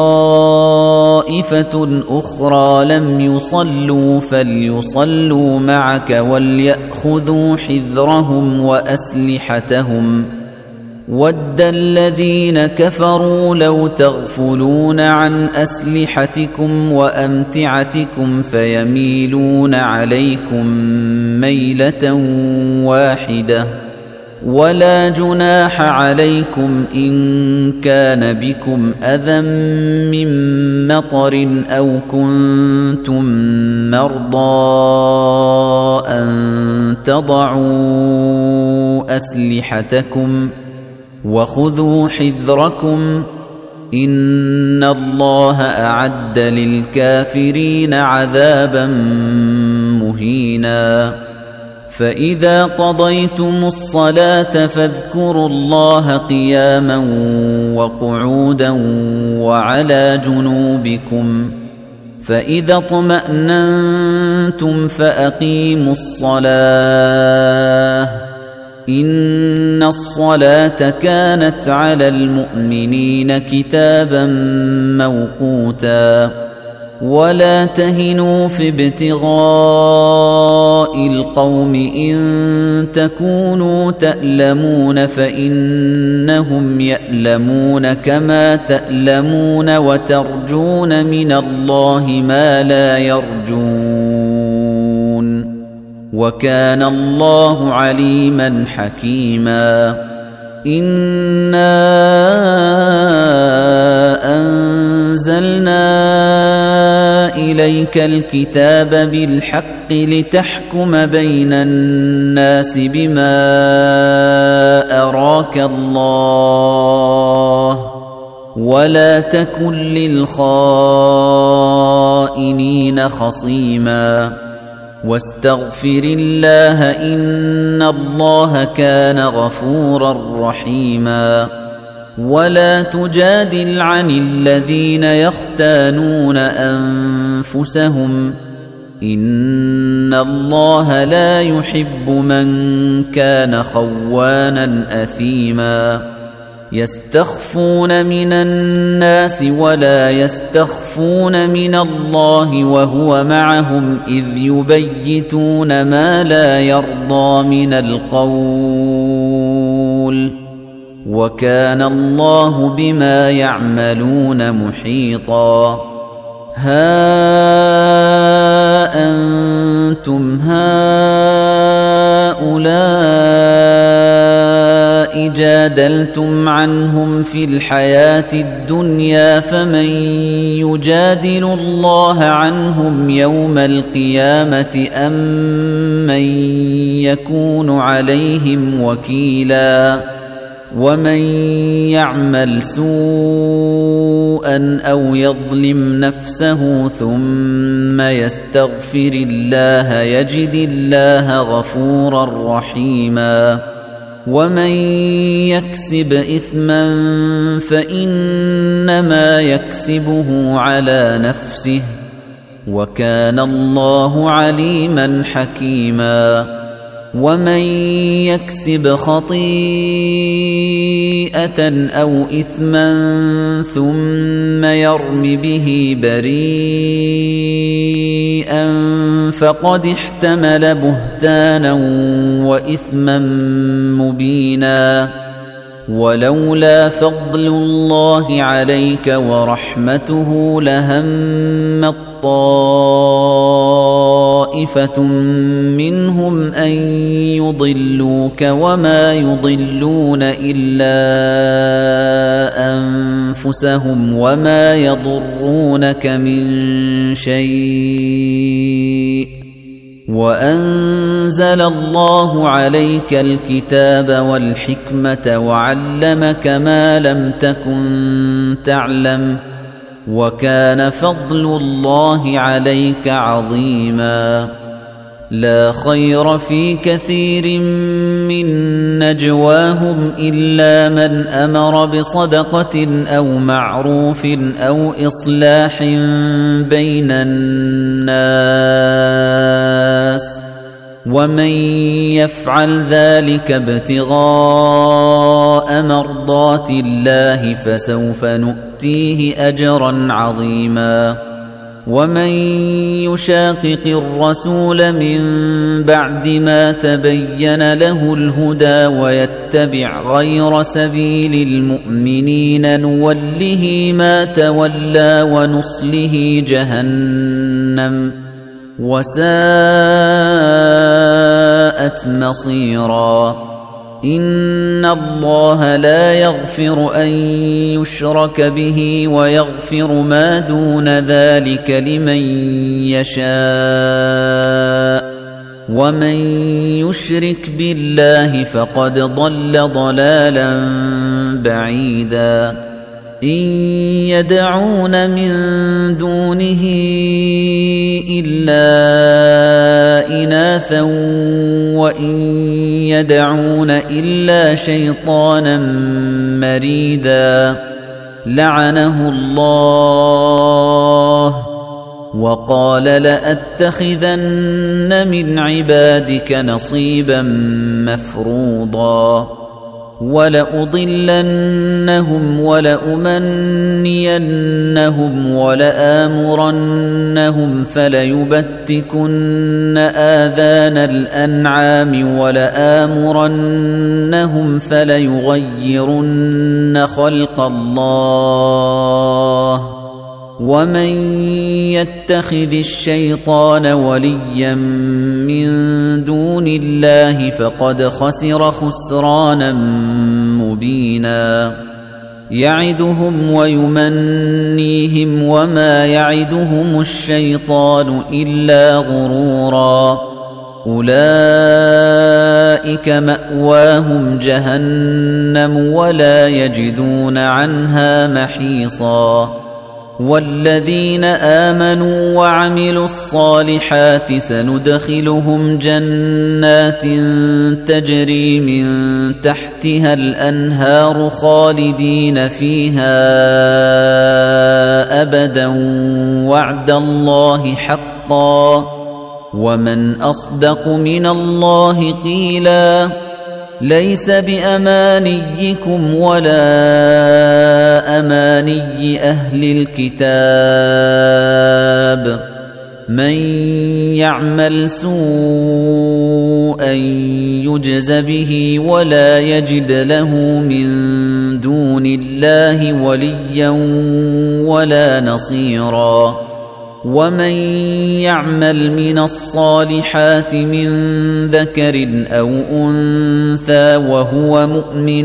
طائفة أخرى لم يصلوا فليصلوا معك وليأخذوا حذرهم وأسلحتهم ود الذين كفروا لو تغفلون عن أسلحتكم وأمتعتكم فيميلون عليكم ميلة واحدة ولا جناح عليكم إن كان بكم أذى من مطر أو كنتم مرضى أن تضعوا أسلحتكم وخذوا حذركم إن الله أعد للكافرين عذابا مهينا فإذا قضيتم الصلاة فاذكروا الله قياما وقعودا وعلى جنوبكم فإذا اطمأننتم فأقيموا الصلاة إن الصلاة كانت على المؤمنين كتابا موقوتا ولا تهنوا في ابتغاء القوم إن تكونوا تألمون فإنهم يألمون كما تألمون وترجون من الله ما لا يرجون وكان الله عليما حكيما إنا أنزلنا إليك الكتاب بالحق لتحكم بين الناس بما أراك الله ولا تكن للخائنين خصيما واستغفر الله إن الله كان غفورا رحيما ولا تجادل عن الذين يختانون أنفسهم إن الله لا يحب من كان خوانا أثيما يستخفون من الناس ولا يستخفون من الله وهو معهم إذ يبيتون ما لا يرضى من القول وكان الله بما يعملون محيطا ها أنتم هؤلاء جادلتم عنهم في الحياة الدنيا فمن يجادل الله عنهم يوم القيامة أم من يكون عليهم وكيلا ومن يعمل سوءا أو يظلم نفسه ثم يستغفر الله يجد الله غفورا رحيما ومن يكسب إثما فإنما يكسبه على نفسه وكان الله عليما حكيما ومن يكسب خطيئة أو إثما ثم يرم به بريئا فقد احتمل بهتانا وإثما مبينا ولولا فضل الله عليك ورحمته لهم طائفة منهم أن يضلوك وما يضلون إلا أنفسهم وما يضرونك من شيء وأنزل الله عليك الكتاب والحكمة وعلمك ما لم تكن تعلم وكان فضل الله عليك عظيما لا خير في كثير من نجواهم إلا من أمر بصدقة أو معروف أو إصلاح بين الناس ومن يفعل ذلك ابتغاء مرضات الله فسوف نؤتيه أجرا عظيما ومن يشاقق الرسول من بعد ما تبين له الهدى ويتبع غير سبيل المؤمنين نوله ما تولى ونصله جهنم وساءت مصيرا إن الله لا يغفر أن يشرك به ويغفر ما دون ذلك لمن يشاء ومن يشرك بالله فقد ضل ضلالا بعيدا إن يدعون من دونه إلا إناثا وإن يدعون إلا شيطانا مريدا لعنه الله وقال لأتخذن من عبادك نصيبا مفروضا ولأضلنهم ولأمنينهم ولآمرنهم فليبتكن آذان الأنعام ولآمرنهم فليغيرن خلق الله ومن يتخذ الشيطان وليا من دون الله فقد خسر خسرانا مبينا يعدهم ويمنيهم وما يعدهم الشيطان إلا غرورا أولئك مأواهم جهنم ولا يجدون عنها محيصا والذين آمنوا وعملوا الصالحات سندخلهم جنات تجري من تحتها الأنهار خالدين فيها أبدا وعد الله حقا ومن أصدق من الله قيلا ليس بأمانيكم ولا أماني أهل الكتاب من يعمل سوءا يجز به ولا يجد له من دون الله وليا ولا نصيرا ومن يعمل من الصالحات من ذكر أو أنثى وهو مؤمن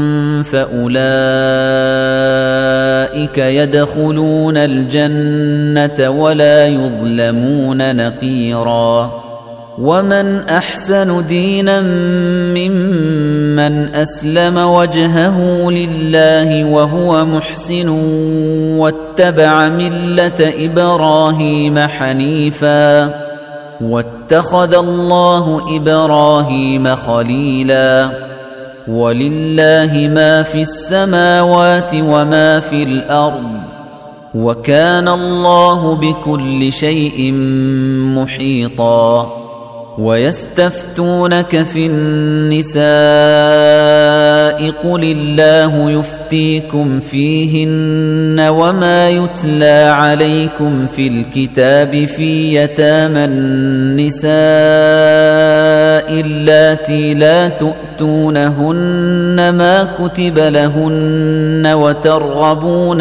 فأولئك يدخلون الجنة ولا يظلمون نقيرا ومن أحسن دينا ممن أسلم وجهه لله وهو محسن واتبع ملة إبراهيم حنيفا واتخذ الله إبراهيم خليلا ولله ما في السماوات وما في الأرض وكان الله بكل شيء محيطا ويستفتونك في النساء قل الله يفتيكم فيهن وما يتلى عليكم في الكتاب في يتامى النساء اللاتي لا تؤتونهن ما كتب لهن وترغبون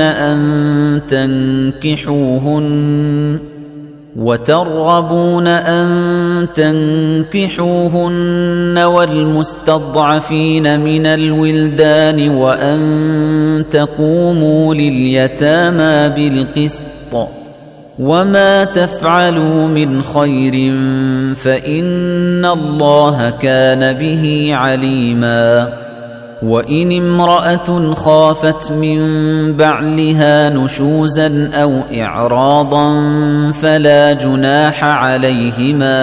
أن تنكحوهن والمستضعفين من الولدان وأن تقوموا لليتامى بالقسط وما تفعلوا من خير فإن الله كان به عليما وإن امرأة خافت من بعلها نشوزا أو إعراضا فلا جناح عليهما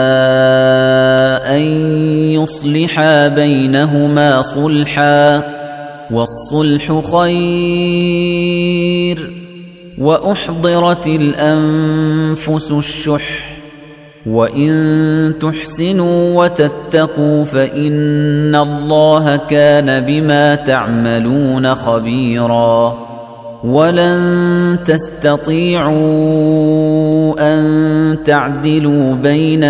أن يصلحا بينهما صلحا والصلح خير وأحضرت الأنفس الشح وإن تحسنوا وتتقوا فإن الله كان بما تعملون خبيرا ولن تستطيعوا أن تعدلوا بين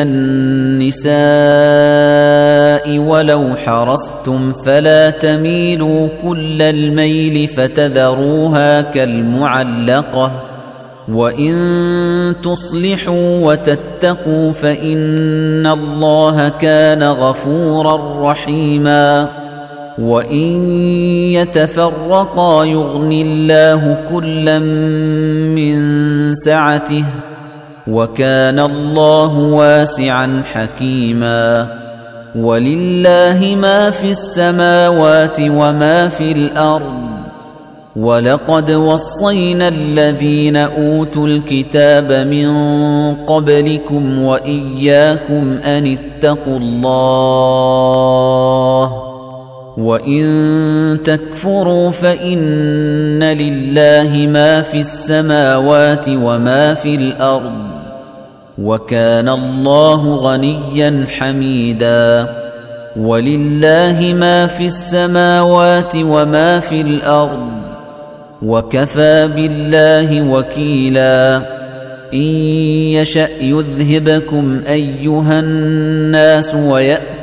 النساء ولو حرصتم فلا تميلوا كل الميل فتذروها كالمعلقة وإن تصلحوا وتتقوا فإن الله كان غفورا رحيما وإن يتفرقا يغن الله كلا من سعته وكان الله واسعا حكيما ولله ما في السماوات وما في الأرض ولقد وصينا الذين أوتوا الكتاب من قبلكم وإياكم أن اتقوا الله وَإِن تَكْفُرُوا فَإِنَّ لِلَّهِ مَا فِي السَّمَاوَاتِ وَمَا فِي الْأَرْضِ وَكَانَ اللَّهُ غَنِيًّا حَمِيدًا وَلِلَّهِ مَا فِي السَّمَاوَاتِ وَمَا فِي الْأَرْضِ وَكَفَى بِاللَّهِ وَكِيلًا إِن يَشَأْ يُذْهِبْكُمْ أَيُّهَا النَّاسُ وَيَأْتِ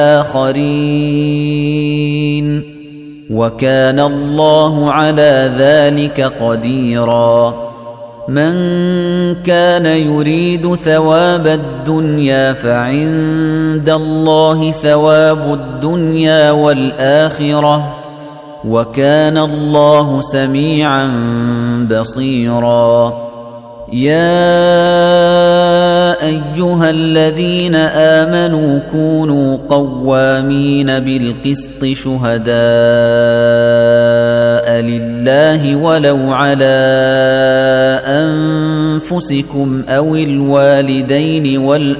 بِآخَرِينَ وَكَانَ اللَّهُ عَلَى ذَلِكَ قَدِيرًا مَنْ كَانَ يُرِيدُ ثَوَابَ الدُّنْيَا فَعِندَ اللَّهِ ثَوَابُ الدُّنْيَا وَالْآخِرَةِ وَكَانَ اللَّهُ سَمِيعًا بَصِيرًا يَا أَيُّهَا الَّذِينَ آمَنُوا كُونُوا قَوَّامِينَ بِالْقِسْطِ شُهَدَاءَ لِلَّهِ وَلَوْ عَلَى أَنفُسِكُمْ أَوِ الْوَالِدَيْنِ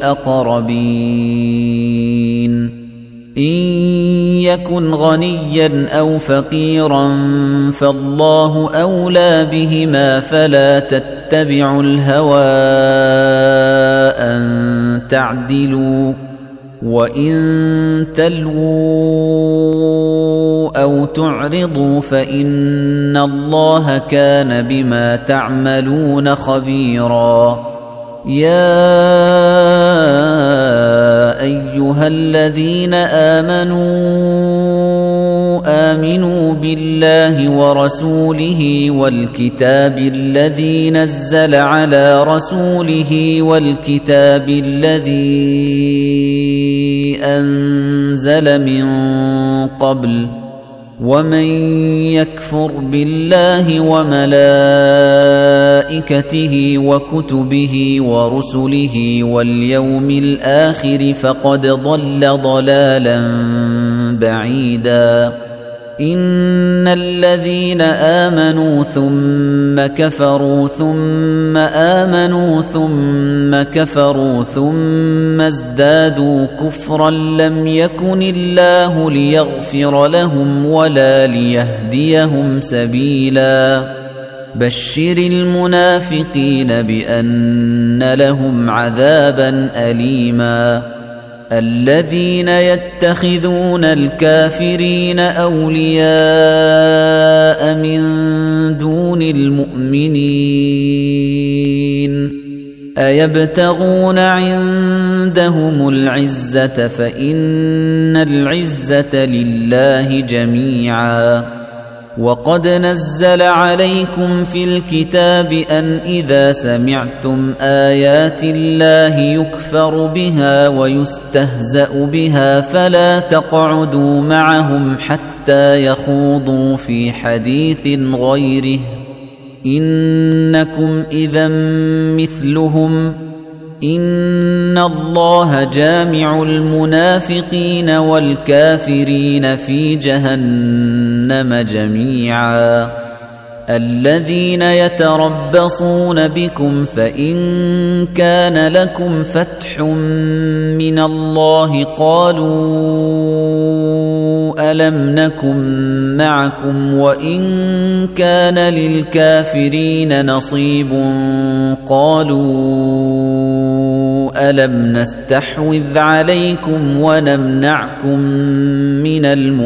وَالْأَقْرَبِينَ إِن يَكُنْ غَنِيًّا أَوْ فَقِيرًا فَاللَّهُ أَوْلَى بِهِمَا فَلَا تَتَّبِعُوا الْهَوَىٰ أَن تَعْدِلُوا وَإِن تَلْوُوا أَوْ تُعْرِضُوا فَإِنَّ اللَّهَ كَانَ بِمَا تَعْمَلُونَ خَبِيرًا يَا أَيُّهَا الَّذِينَ آمنوا بِاللَّهِ وَرَسُولِهِ وَالْكِتَابِ الَّذِي نَزَّلَ عَلَى رَسُولِهِ وَالْكِتَابِ الَّذِي أَنزَلَ مِن قَبْلُ وَمَن يَكْفُرْ بِاللَّهِ وَمَلَائِكَتِهِ وَكُتُبِهِ وَرُسُلِهِ وَالْيَوْمِ الْآخِرِ فَقَدْ ضَلَّ ضَلَالًا بَعِيدًا إِنَّ الَّذِينَ آمَنُوا ثُمَّ كَفَرُوا ثُمَّ آمَنُوا ثُمَّ كَفَرُوا ثُمَّ ازْدَادُوا كُفْرًا لَّمْ يَكُنِ اللَّهُ لِيَغْفِرَ لَهُمْ وَلَا لِيَهْدِيَهُمْ سَبِيلًا بَشِّرِ الْمُنَافِقِينَ بِأَنَّ لَهُمْ عَذَابًا أَلِيمًا الَّذِينَ يَتَّخِذُونَ الْكَافِرِينَ أَوْلِيَاءَ مِن دُونِ الْمُؤْمِنِينَ أَيَبْتَغُونَ عِندَهُمُ الْعِزَّةَ فَإِنَّ الْعِزَّةَ لِلَّهِ جَمِيعًا وَقَدْ نَزَّلَ عَلَيْكُمْ فِي الْكِتَابِ أَنْ إِذَا سَمِعْتُمْ آيَاتِ اللَّهِ يُكْفَرُ بِهَا وَيُسْتَهْزَأُ بِهَا فَلَا تَقْعُدُوا مَعَهُمْ حَتَّى يَخُوضُوا فِي حَدِيثٍ غَيْرِهِ إِنَّكُمْ إِذًا مِثْلُهُمْ إِنَّ اللَّهَ جَامِعُ الْمُنَافِقِينَ وَالْكَافِرِينَ فِي جَهَنَّمَ جَمِيعًا الَّذِينَ يَتَرَبَّصُونَ بِكُمْ فَإِن كَانَ لَكُمْ فَتْحٌ مِّنَ اللَّهِ قَالُوا أَلَمْ نَكُن مَّعَكُمْ وَإِن كَانَ لِلْكَافِرِينَ نَصِيبٌ قَالُوا أَلَمْ نَسْتَحْوِذْ عَلَيْكُمْ وَنَمْنَعْكُم مِّنَ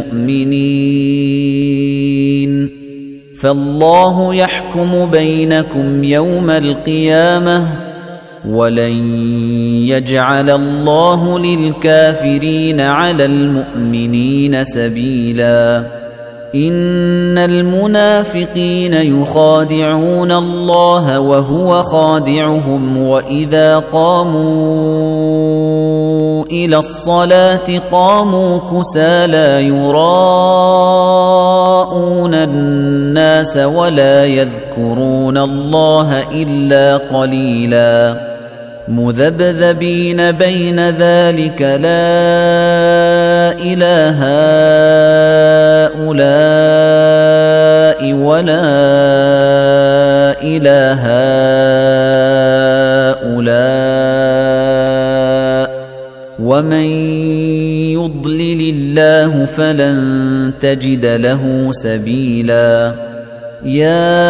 الْمُؤْمِنِينَ فَاللَّهُ يَحْكُمُ بَيْنَكُمْ يَوْمَ الْقِيَامَةِ وَلَن يَجْعَلَ اللَّهُ لِلْكَافِرِينَ عَلَى الْمُؤْمِنِينَ سَبِيلًا إِنَّ الْمُنَافِقِينَ يُخَادِعُونَ اللَّهَ وَهُوَ خَادِعُهُمْ وَإِذَا قَامُوا إِلَى الصَّلَاةِ قَامُوا كُسَالَى يُرَاءُونَ النَّاسَ وَلَا يَذْكُرُونَ اللَّهَ إِلَّا قَلِيلًا مُذَبذَبِينَ بَيْنَ ذَلِكَ لَا إِلَى هَؤُلَاءِ وَلَا إِلَى هَؤُلَاءِ وَمَن يُضْلِلِ اللَّهُ فَلَن تجد له سبيلا يا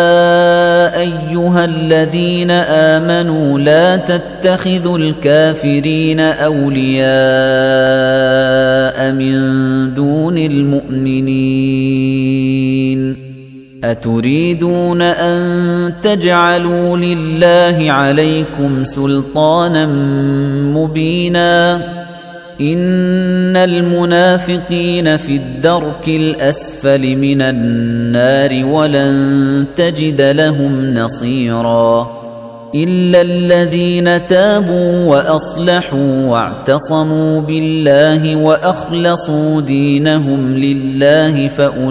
أيها الذين آمنوا لا تتخذوا الكافرين أولياء من دون المؤمنين أتريدون أن تجعلوا لله عليكم سلطانا مبينا إن المنافقين في الدرك الأسفل من النار ولن تجد لهم نصيرا إلا الذين تابوا وأصلحوا واعتصموا بالله وأخلصوا دينهم لله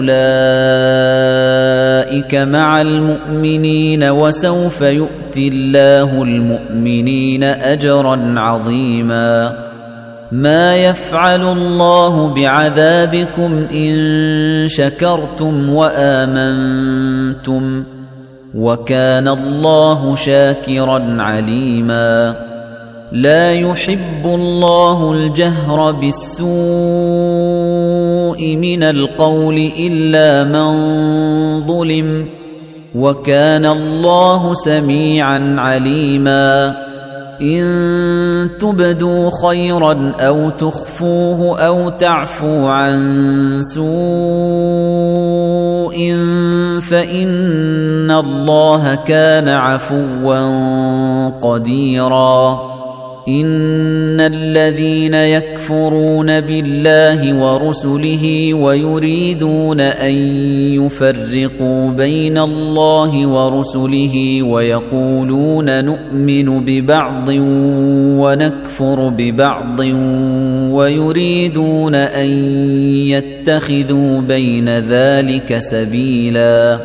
فأولئك مع المؤمنين وسوف يؤتي الله المؤمنين أجرا عظيما ما يفعل الله بعذابكم إن شكرتم وآمنتم وكان الله شاكرا عليما لا يحب الله الجهر بالسوء من القول إلا من ظلم وكان الله سميعا عليما إن تبدوا خيرا أو تخفوه أو تعفو عن سوء فإن الله كان عفوا قديرا إن الذين يكفرون بالله ورسله ويريدون أن يفرقوا بين الله ورسله ويقولون نؤمن ببعض ونكفر ببعض ويريدون أن يتخذوا بين ذلك سبيلا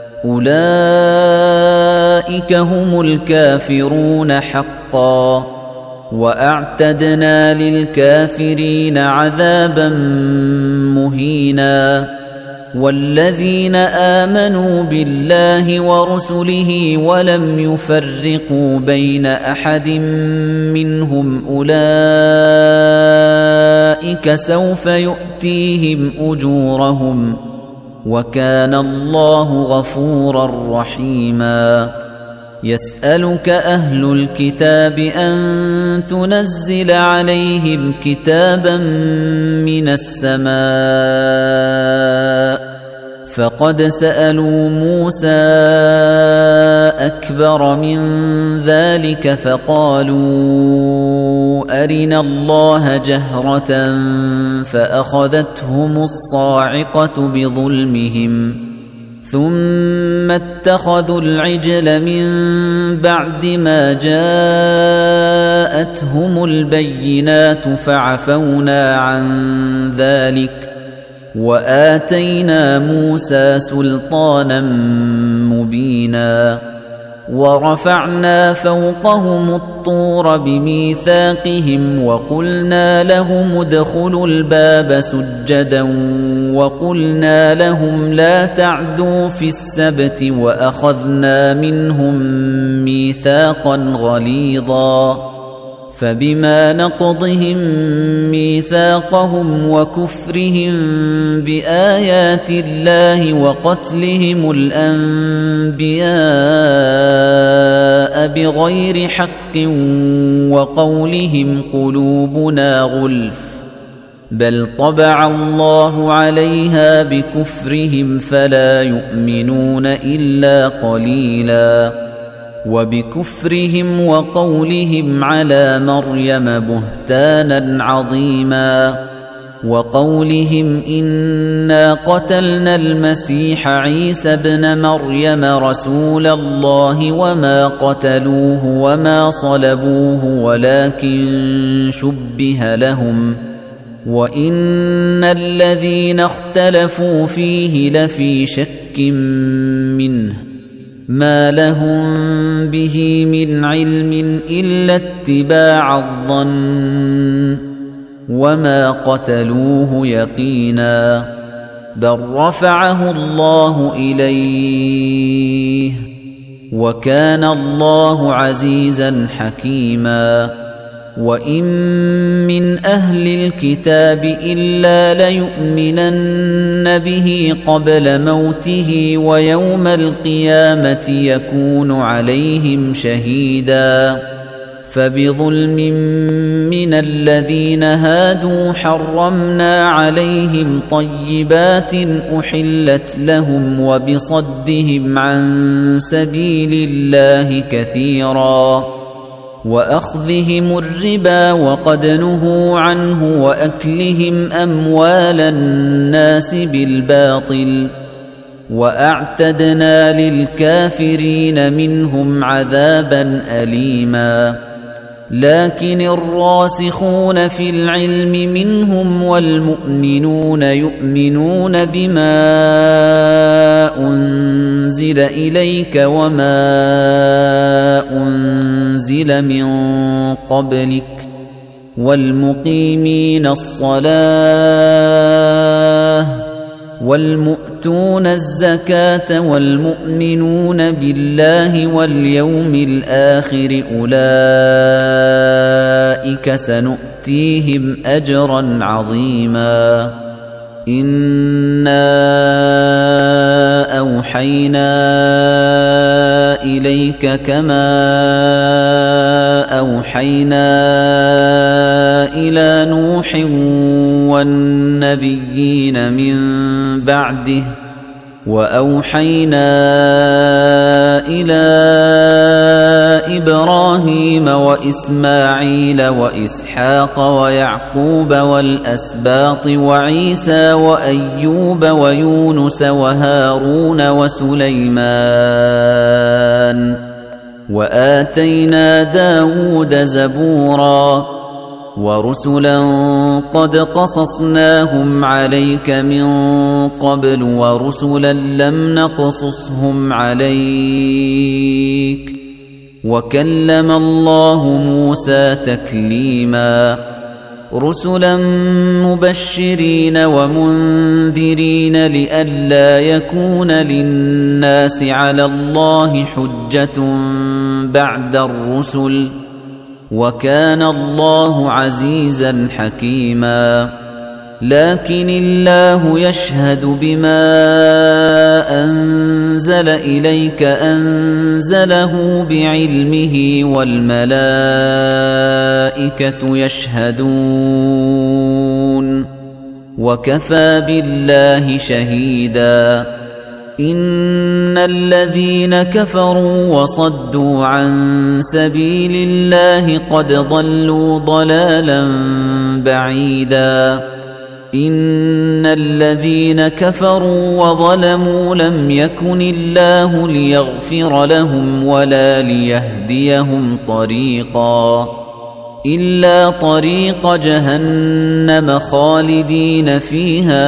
أولئك هم الكافرون حقا وأعتدنا للكافرين عذابا مهينا والذين آمنوا بالله ورسله ولم يفرقوا بين أحد منهم أولئك سوف يؤتيهم أجورهم وكان الله غفورا رحيما يسألك أهل الكتاب أن تنزل عليهم كتابا من السماء فقد سألوا موسى أكبر من ذلك فقالوا أرنا الله جهرة فأخذتهم الصاعقة بظلمهم ثم اتخذوا العجل من بعد ما جاءتهم البينات فعفونا عن ذلك وآتينا موسى سلطانا مبينا ورفعنا فوقهم الطور بميثاقهم وقلنا لهم ادخلوا الباب سجدا وقلنا لهم لا تعدوا في السبت وأخذنا منهم ميثاقا غليظا فبما نقضهم ميثاقهم وكفرهم بآيات الله وقتلهم الأنبياء بغير حق وقولهم قلوبنا غلف بل طبع الله عليها بكفرهم فلا يؤمنون إلا قليلاً وبكفرهم وقولهم على مريم بهتانا عظيما وقولهم إنا قتلنا المسيح عيسى ابن مريم رسول الله وما قتلوه وما صلبوه ولكن شبه لهم وإن الذين اختلفوا فيه لفي شك منه ما لهم به من علم إلا اتباع الظن وما قتلوه يقينا بل رفعه الله إليه وكان الله عزيزا حكيما وَإِن مِّنْ أَهْلِ الْكِتَابِ إِلَّا لَيُؤْمِنَنَّ بِهِ قَبْلَ مَوْتِهِ وَيَوْمَ الْقِيَامَةِ يَكُونُ عَلَيْهِمْ شَهِيدًا فَبِظُلْمٍ مِّنَ الَّذِينَ هَادُوا حَرَّمْنَا عَلَيْهِمْ طَيِّبَاتٍ أُحِلَّتْ لَهُمْ وَبِصَدِّهِمْ عَن سَبِيلِ اللَّهِ كَثِيرًا وَأَخْذِهِمُ الرِّبَا وَقَدْ نُهُوا عَنْهُ وَأَكْلِهِمْ أَمْوَالَ النَّاسِ بِالْبَاطِلِ وَأَعْتَدْنَا لِلْكَافِرِينَ مِنْهُمْ عَذَابًا أَلِيمًا لكن الراسخون في العلم منهم والمؤمنون يؤمنون بما أنزل إليك وما أنزل من قبلك والمقيمين الصلاة والمؤتون الزكاة والمؤمنون بالله واليوم الآخر أولئك سنؤتيهم أجرا عظيما إنا أوحينا إليك كما أوحينا إلى نوح والنبيين من بعده وأوحينا إلى إبراهيم وإسماعيل وإسحاق ويعقوب والأسباط وعيسى وأيوب ويونس وهارون وسليمان وآتينا داود زبورا ورسلا قد قصصناهم عليك من قبل ورسلا لم نقصصهم عليك وكلم الله موسى تكليما رسلا مبشرين ومنذرين لئلا يكون للناس على الله حجة بعد الرسل وكان الله عزيزا حكيما لكن الله يشهد بما أنزل إليك أنزله بعلمه والملائكة يشهدون وكفى بالله شهيدا إن الذين كفروا وصدوا عن سبيل الله قد ضلوا ضلالا بعيدا إن الذين كفروا وظلموا لم يكن الله ليغفر لهم ولا ليهديهم طريقا إلا طريق جهنم خالدين فيها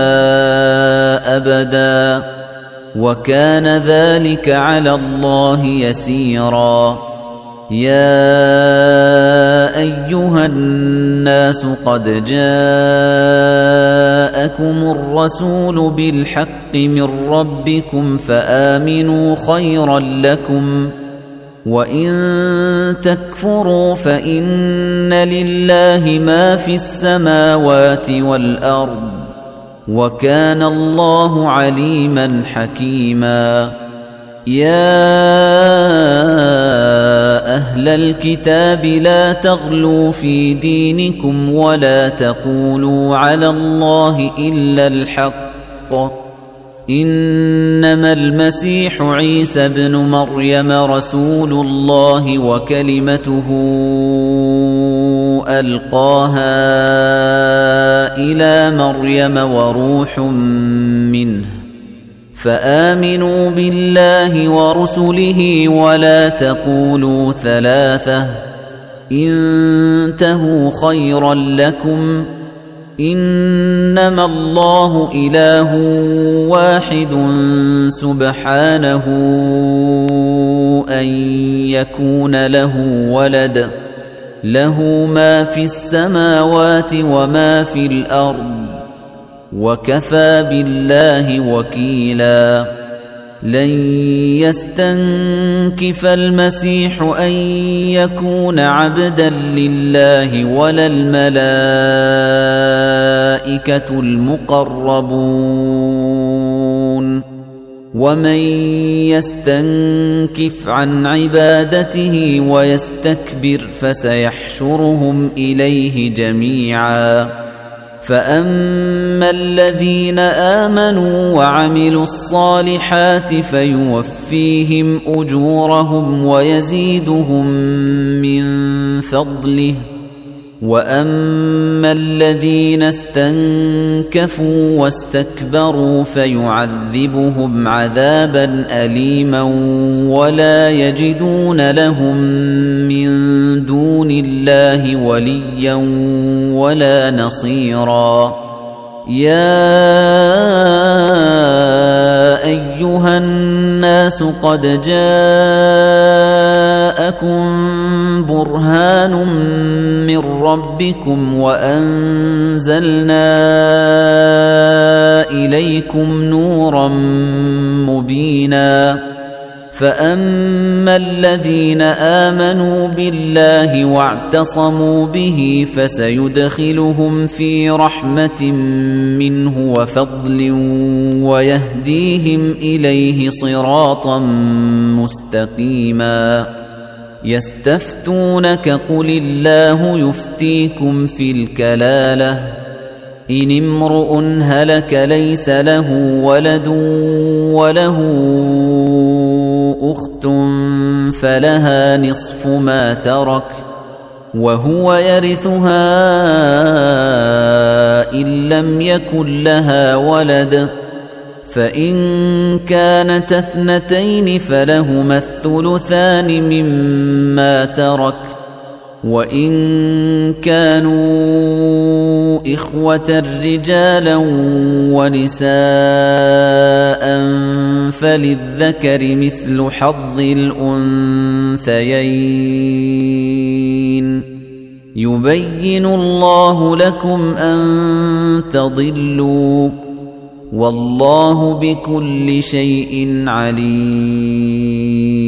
أبدا وكان ذلك على الله يسيرا يا أيها الناس قد جاءكم الرسول بالحق من ربكم فآمنوا خيرا لكم وإن تكفروا فإن لله ما في السماوات والأرض وكان الله عليما حكيما يا أهل الكتاب لا تغلوا في دينكم ولا تقولوا على الله إلا الحق إنما المسيح عيسى ابن مريم رسول الله وكلمته ألقاها إلى مريم وروح منه فآمنوا بالله ورسله ولا تقولوا ثلاثة انتهوا خيرا لكم إنما الله إله واحد سبحانه أن يكون له ولد له ما في السماوات وما في الأرض وكفى بالله وكيلا لن يستنكف المسيح أن يكون عبدا لله ولا الملائكة المقربون ومن يستنكف عن عبادته ويستكبر فسيحشرهم إليه جميعا فأما الذين آمنوا وعملوا الصالحات فيوفيهم أجورهم ويزيدهم من فضله وأما الذين استنكفوا واستكبروا فيعذبهم عذابا أليما ولا يجدون لهم من دون الله وليا ولا نصيرا يا أيها الناس قد جاءكم برهان من ربكم وأنزلنا إليكم نورا مبينا فأما الذين آمنوا بالله واعتصموا به فسيدخلهم في رحمة منه وفضل ويهديهم إليه صراطا مستقيما يستفتونك قل الله يفتيكم في الكلالة إن امرؤ هلك ليس له ولد وله أخت فلها نصف ما ترك وهو يرثها إن لم يكن لها ولد فإن كانت اثنتين فلهما الثلثان مما ترك وإن كانوا إخوة رجالا ونساء فللذكر مثل حظ الأنثيين يبين الله لكم أن تضلوا والله بكل شيء عليم